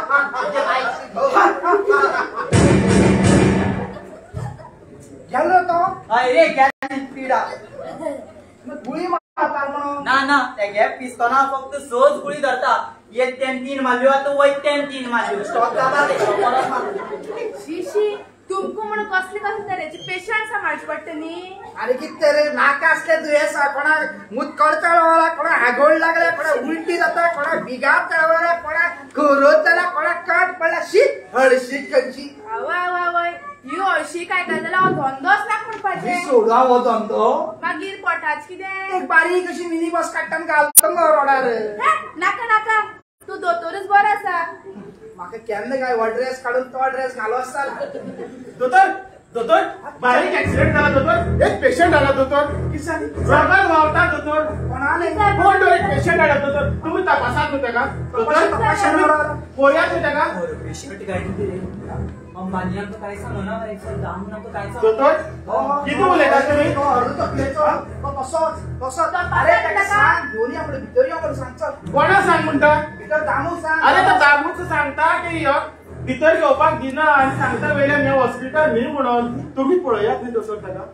गेलो तो अरे क्या पीडा गोळी मारता म्हणून ना त्या गॅप पिस्तोना फक्त सोज गुळी धरता येत्यान 3 मारल्यो आता वयत्यान 3 मारल्यो स्टॉप जाता ते परत मार शिशी तुमको म्हणून कसले तरेचे पेशंट सांभाळचे पडटे न्ही अरे किती रे नाका असले दुयेसा कोणा मूत कळतळवाला कोणा हागोळ लागला कोणा उलटी जाता कोणा बिगार तळवाला कोणा खरोत जाला कोणा काट पडला शीत हळशी कंची आवय यो अशी काय करतला धंदोच ना म्हणपाचे सोडा हो धंदो मागीर पोटाच कितें एक बारीक अशी मिनी बस काडटान घालता मगो रोडार नाका तू दोतोरच बरो आसा म्हाका केन्ना काय हो ड्रेस काडून तो ड्रेस घालो आसता दोतोर बारीक ऍक्सिडेंट झाला दोतोर एक पेशंट आला दोतोर किसान जगात वावता दोतोर कोणाले कोण तो एक पेशंट आला दोतोर तुम्ही तपासात होते का दोतोर पोयात होते का पेशंट काय रे अंबानी आमचं काय सांगणार आहे सर दाम नंतर काय दोतोर किती उलयता तुम्ही तो अर्ध तकलेचो तो तसोच अरे ताका सांग दोन्ही आपले भितर यो म्हणून सांगचो कोणा सांग म्हणता भितर दामू सांग अरे तो दाबूच सांगता की भितर घेवपाक दिना आनी सांगता वेल्यान हें हॉस्पिटल न्ही म्हणून तुमी पळयात न्ही तसो ताका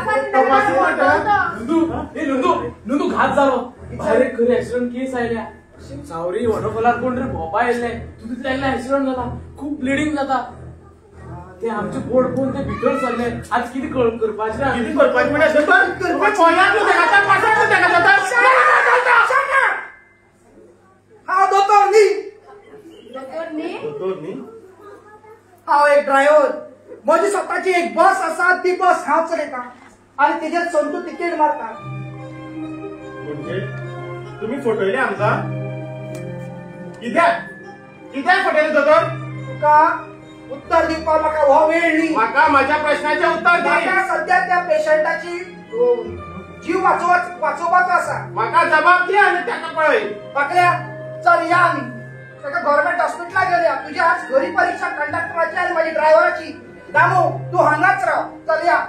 नंदू घात जालो भायर एक खरी एक्सिडेंट केस आयल्या सावरी वॉटरफॉलार कोण रे भोंवपा येयल्ले तितूंतल्या एकला एक्सिडेंट जाला खूब ब्लिडींग जाता ते आमचे बोर्ड पळोवन ते भितर सरले आज कितें करपाचें कितें करपाचें हांव दोतोर न्ही हांव एक ड्रायव्हर म्हजी स्वताची एक बस आसा ती बस हांव चलयतां आनी तेजेर संतू तिकेट मारता म्हणजे तुम्ही फटयले आमकां कित्याक कित्याक फटयले दोतोर तुका उत्तर दिवपाक म्हाका हो वेळ न्ही म्हाका म्हाज्या प्रश्नाचें उत्तर दी म्हाका सध्या त्या पेशंटाची जीव वाचोवपाचो आसा म्हाका जबाब दी आनी ताका पळय पाकल्या चल या आमी ताका गव्हर्नमेंट हॉस्पिटलाक घेवया तुजी आज घरी परीक्षा कंडक्टराची आनी म्हाजी ड्रायव्हराची दामू तूं हांगाच राव चल या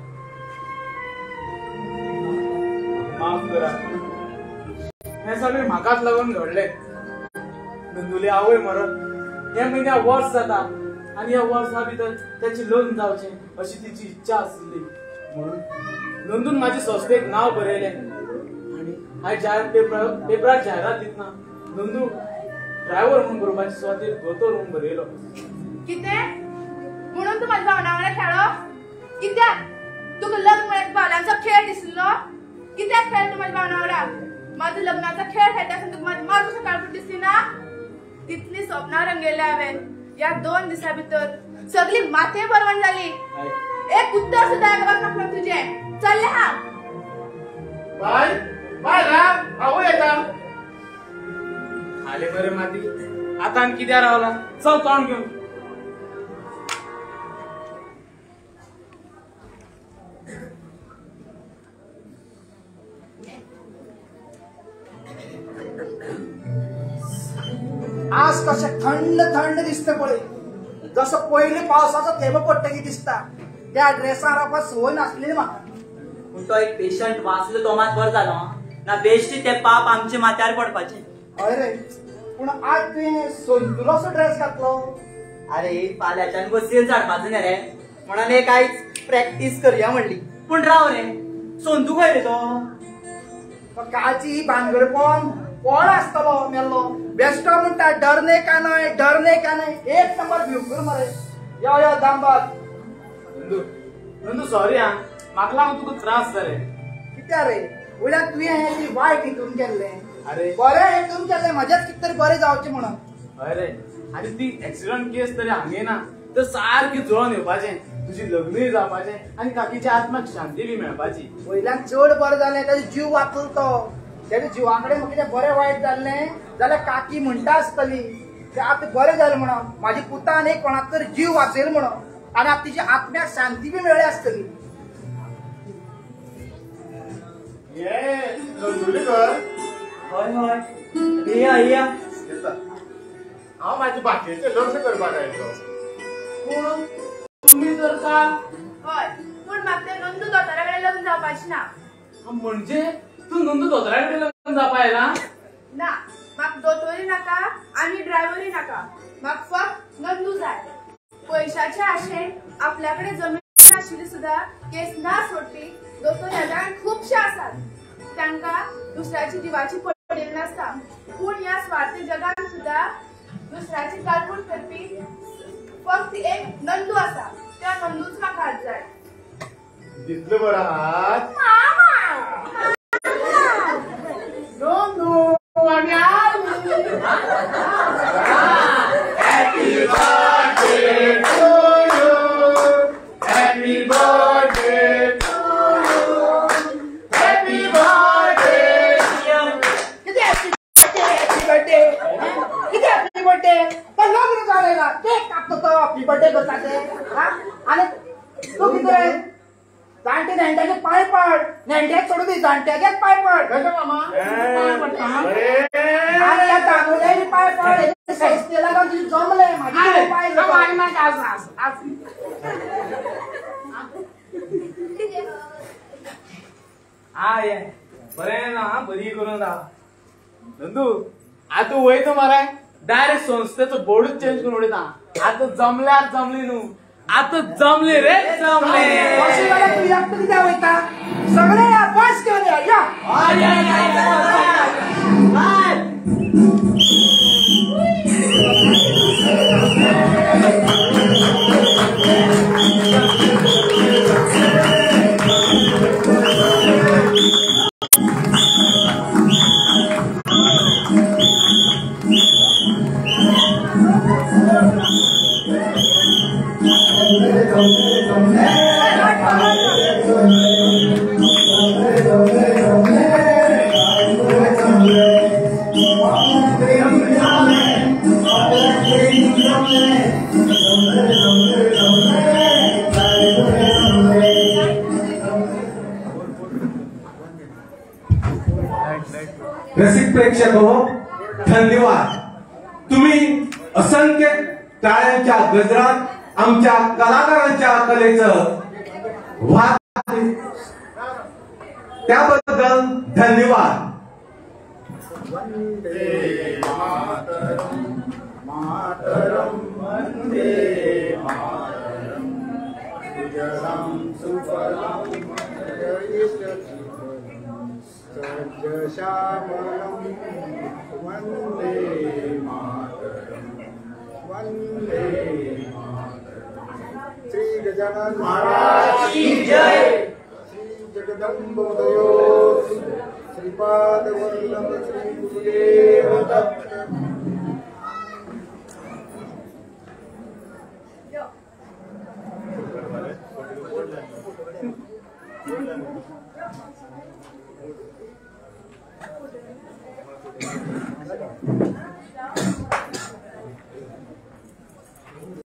माफ करा हे सगळे म्हाकाच लागून घडले नंदुली आवय मरण हे म्हयन्या वर्स जाता आनी ह्या वर्सा भितर त्याचे लग्न जावचें अशी तिची इच्छा आसली म्हणून नंदून म्हाजे संस्थेक नांव बरयलें आनी हांवें पेपरार जायरात दितना नंदू ड्रायव्हर म्हणून बरोवपाची स्वाती दोतोर म्हणून बरयलो कितें म्हणून तू माझ्या भावना वांगडा खेळ्ळो कित्याक तुका लग्न म्हळ्यार भावनांचो खेळ दिसलो कित्याक खेळ तू माझ्या भावना वांगडा माझा लग्नाचा खेळ खेळटा आसतना तुका माझी मार कसो काळपूट दिसली ना तितली स्वप्नां रंगयल्या हांवें या 2 दिसां भितर सगळी माथे बरवण जाली एक उत्तर सुद्दां आयकपाक नासलो तुजें चल्ले हांव बाय बाय राम आवय येता आले बरे माती आता आनी कित्याक रावला चल तोंड घेवन आज कशें थंड थंड दिसता पळय जसं पयलीं पावसाचो थेंब पडटकी दिसता त्या ड्रेसार रावपाक संवय नासली म्हाका पूण तो एक पेशंट वाचलो तो मात बरो जालो ना बेश्टी ते पाप आमचे माथ्यार पडपाचे हय रे पूण आज तुवें संतुलोसो ड्रेस घातलो अरे फाल्यांच्यान बसीर झाडपाचो न्ही रे म्हणून एक आयज प्रॅक्टीस करया म्हणली पूण राव रे सोंतू खंय रे तो कालची भानगड पळोवन कोण आसतलो मेल्लो बेश्टो म्हणटा डरने का नाही एक नंबर भिवकर मरे यो यो दामबाद नंदू सॉरी हा म्हाका लागून तुका त्रास जाले कित्या रे वयल्यान तुवें हें ती वायट हितून केल्लें अरे बरें हितून केल्लें म्हाजेच कितें तरी बरें जावचें म्हणून हय रे आनी ती एक्सिडंट केस तरी हांगे ना तर सारकी जुळोवन येवपाचें तुजी लग्नूय जावपाचें आनी काकीच्या आत्म्याक शांती बी मेळपाची वयल्यान चड बरें जालें ताजो जीव वाचलो तो तेजे जिवा कडेन म्हाका कितें बरें वायट जाल्लें जाल्यार काकी म्हणटा आसतली तें आतां बरें जालें म्हणून म्हाजी पुतान एक कोणाक तरी जीव वाचयलो म्हणून आनी आतां तिच्या आत्म्याक शांती बी मेळ्ळी आसतली ये नंदुलीकर हय हय या या हांव म्हाजे बाकीचें लग्न करपाक आयलो पूण तुमी जर का हय पूण म्हाका ते नंदू दोतोरा कडेन लग्न जावपाचें ना म्हणजे तू नंदू दोतोरा कडेन लग्न जावपा आयला ना म्हाका दोतोरी नाका आनी ड्रायव्हरी नाका म्हाका फक्त नंदू जाय पैशाच्या आशेन आपल्याकडे जमीन आशिल्ली सुद्धा केस ना सोडपी दोतोर ह्या जगान खुबशे आसात तांकां दुसऱ्याची जिवाची पडलेली नासता पूण ह्या स्वार्थी जगान सुद्धा दुसऱ्याची काळपूट करपी फक्त एक नंदू आसा त्या नंदूच म्हाका आज जाय दिसलो बरो हात नंदू आमी happy birthday to you happy birthday to you happy birthday किती हॅपी बर्थडे पण लग्न जालें ना केक कापतो तो हॅपी बर्थडे करता ते आनी तूं कितें जाणटे नेंट्याचे पांय पड नेंट्याक सोडून दी जाणट्याचेच पांय पड मामा आनी ह्या दामोदराचे पांय पड संस्थेला लागून तुजें जमलें म्हाजे पांय ये बरें ना बरी करून राव नंदू आता तू वयतो मरे डायरेक्ट संस्थेचो बोर्डच चेंज करून उडयता. आता जमल्यार जमली न्हू, आता जमले रे जमले. अशी जाल्यार तूं एकटो कित्याक वयता? सगळे या बस घेवन या. रसिक प्रेक्षक हो, धन्यवाद. तुम्ही असंख्य टाळ्यांच्या गजरात आमच्या कलाकारांच्या कलेचं वाद, त्याबद्दल धन्यवाद. वंदे मातरम मातरम वंदे मातरम सुजलाम सुफलाम सज्जश्यामलम वंदे मातरम वंदे मातरम. श्री गजानन महाराज की जय. श्री जगदम्बोदयो श्रीपाद वल्लभ श्री गुरुदेव दत्त.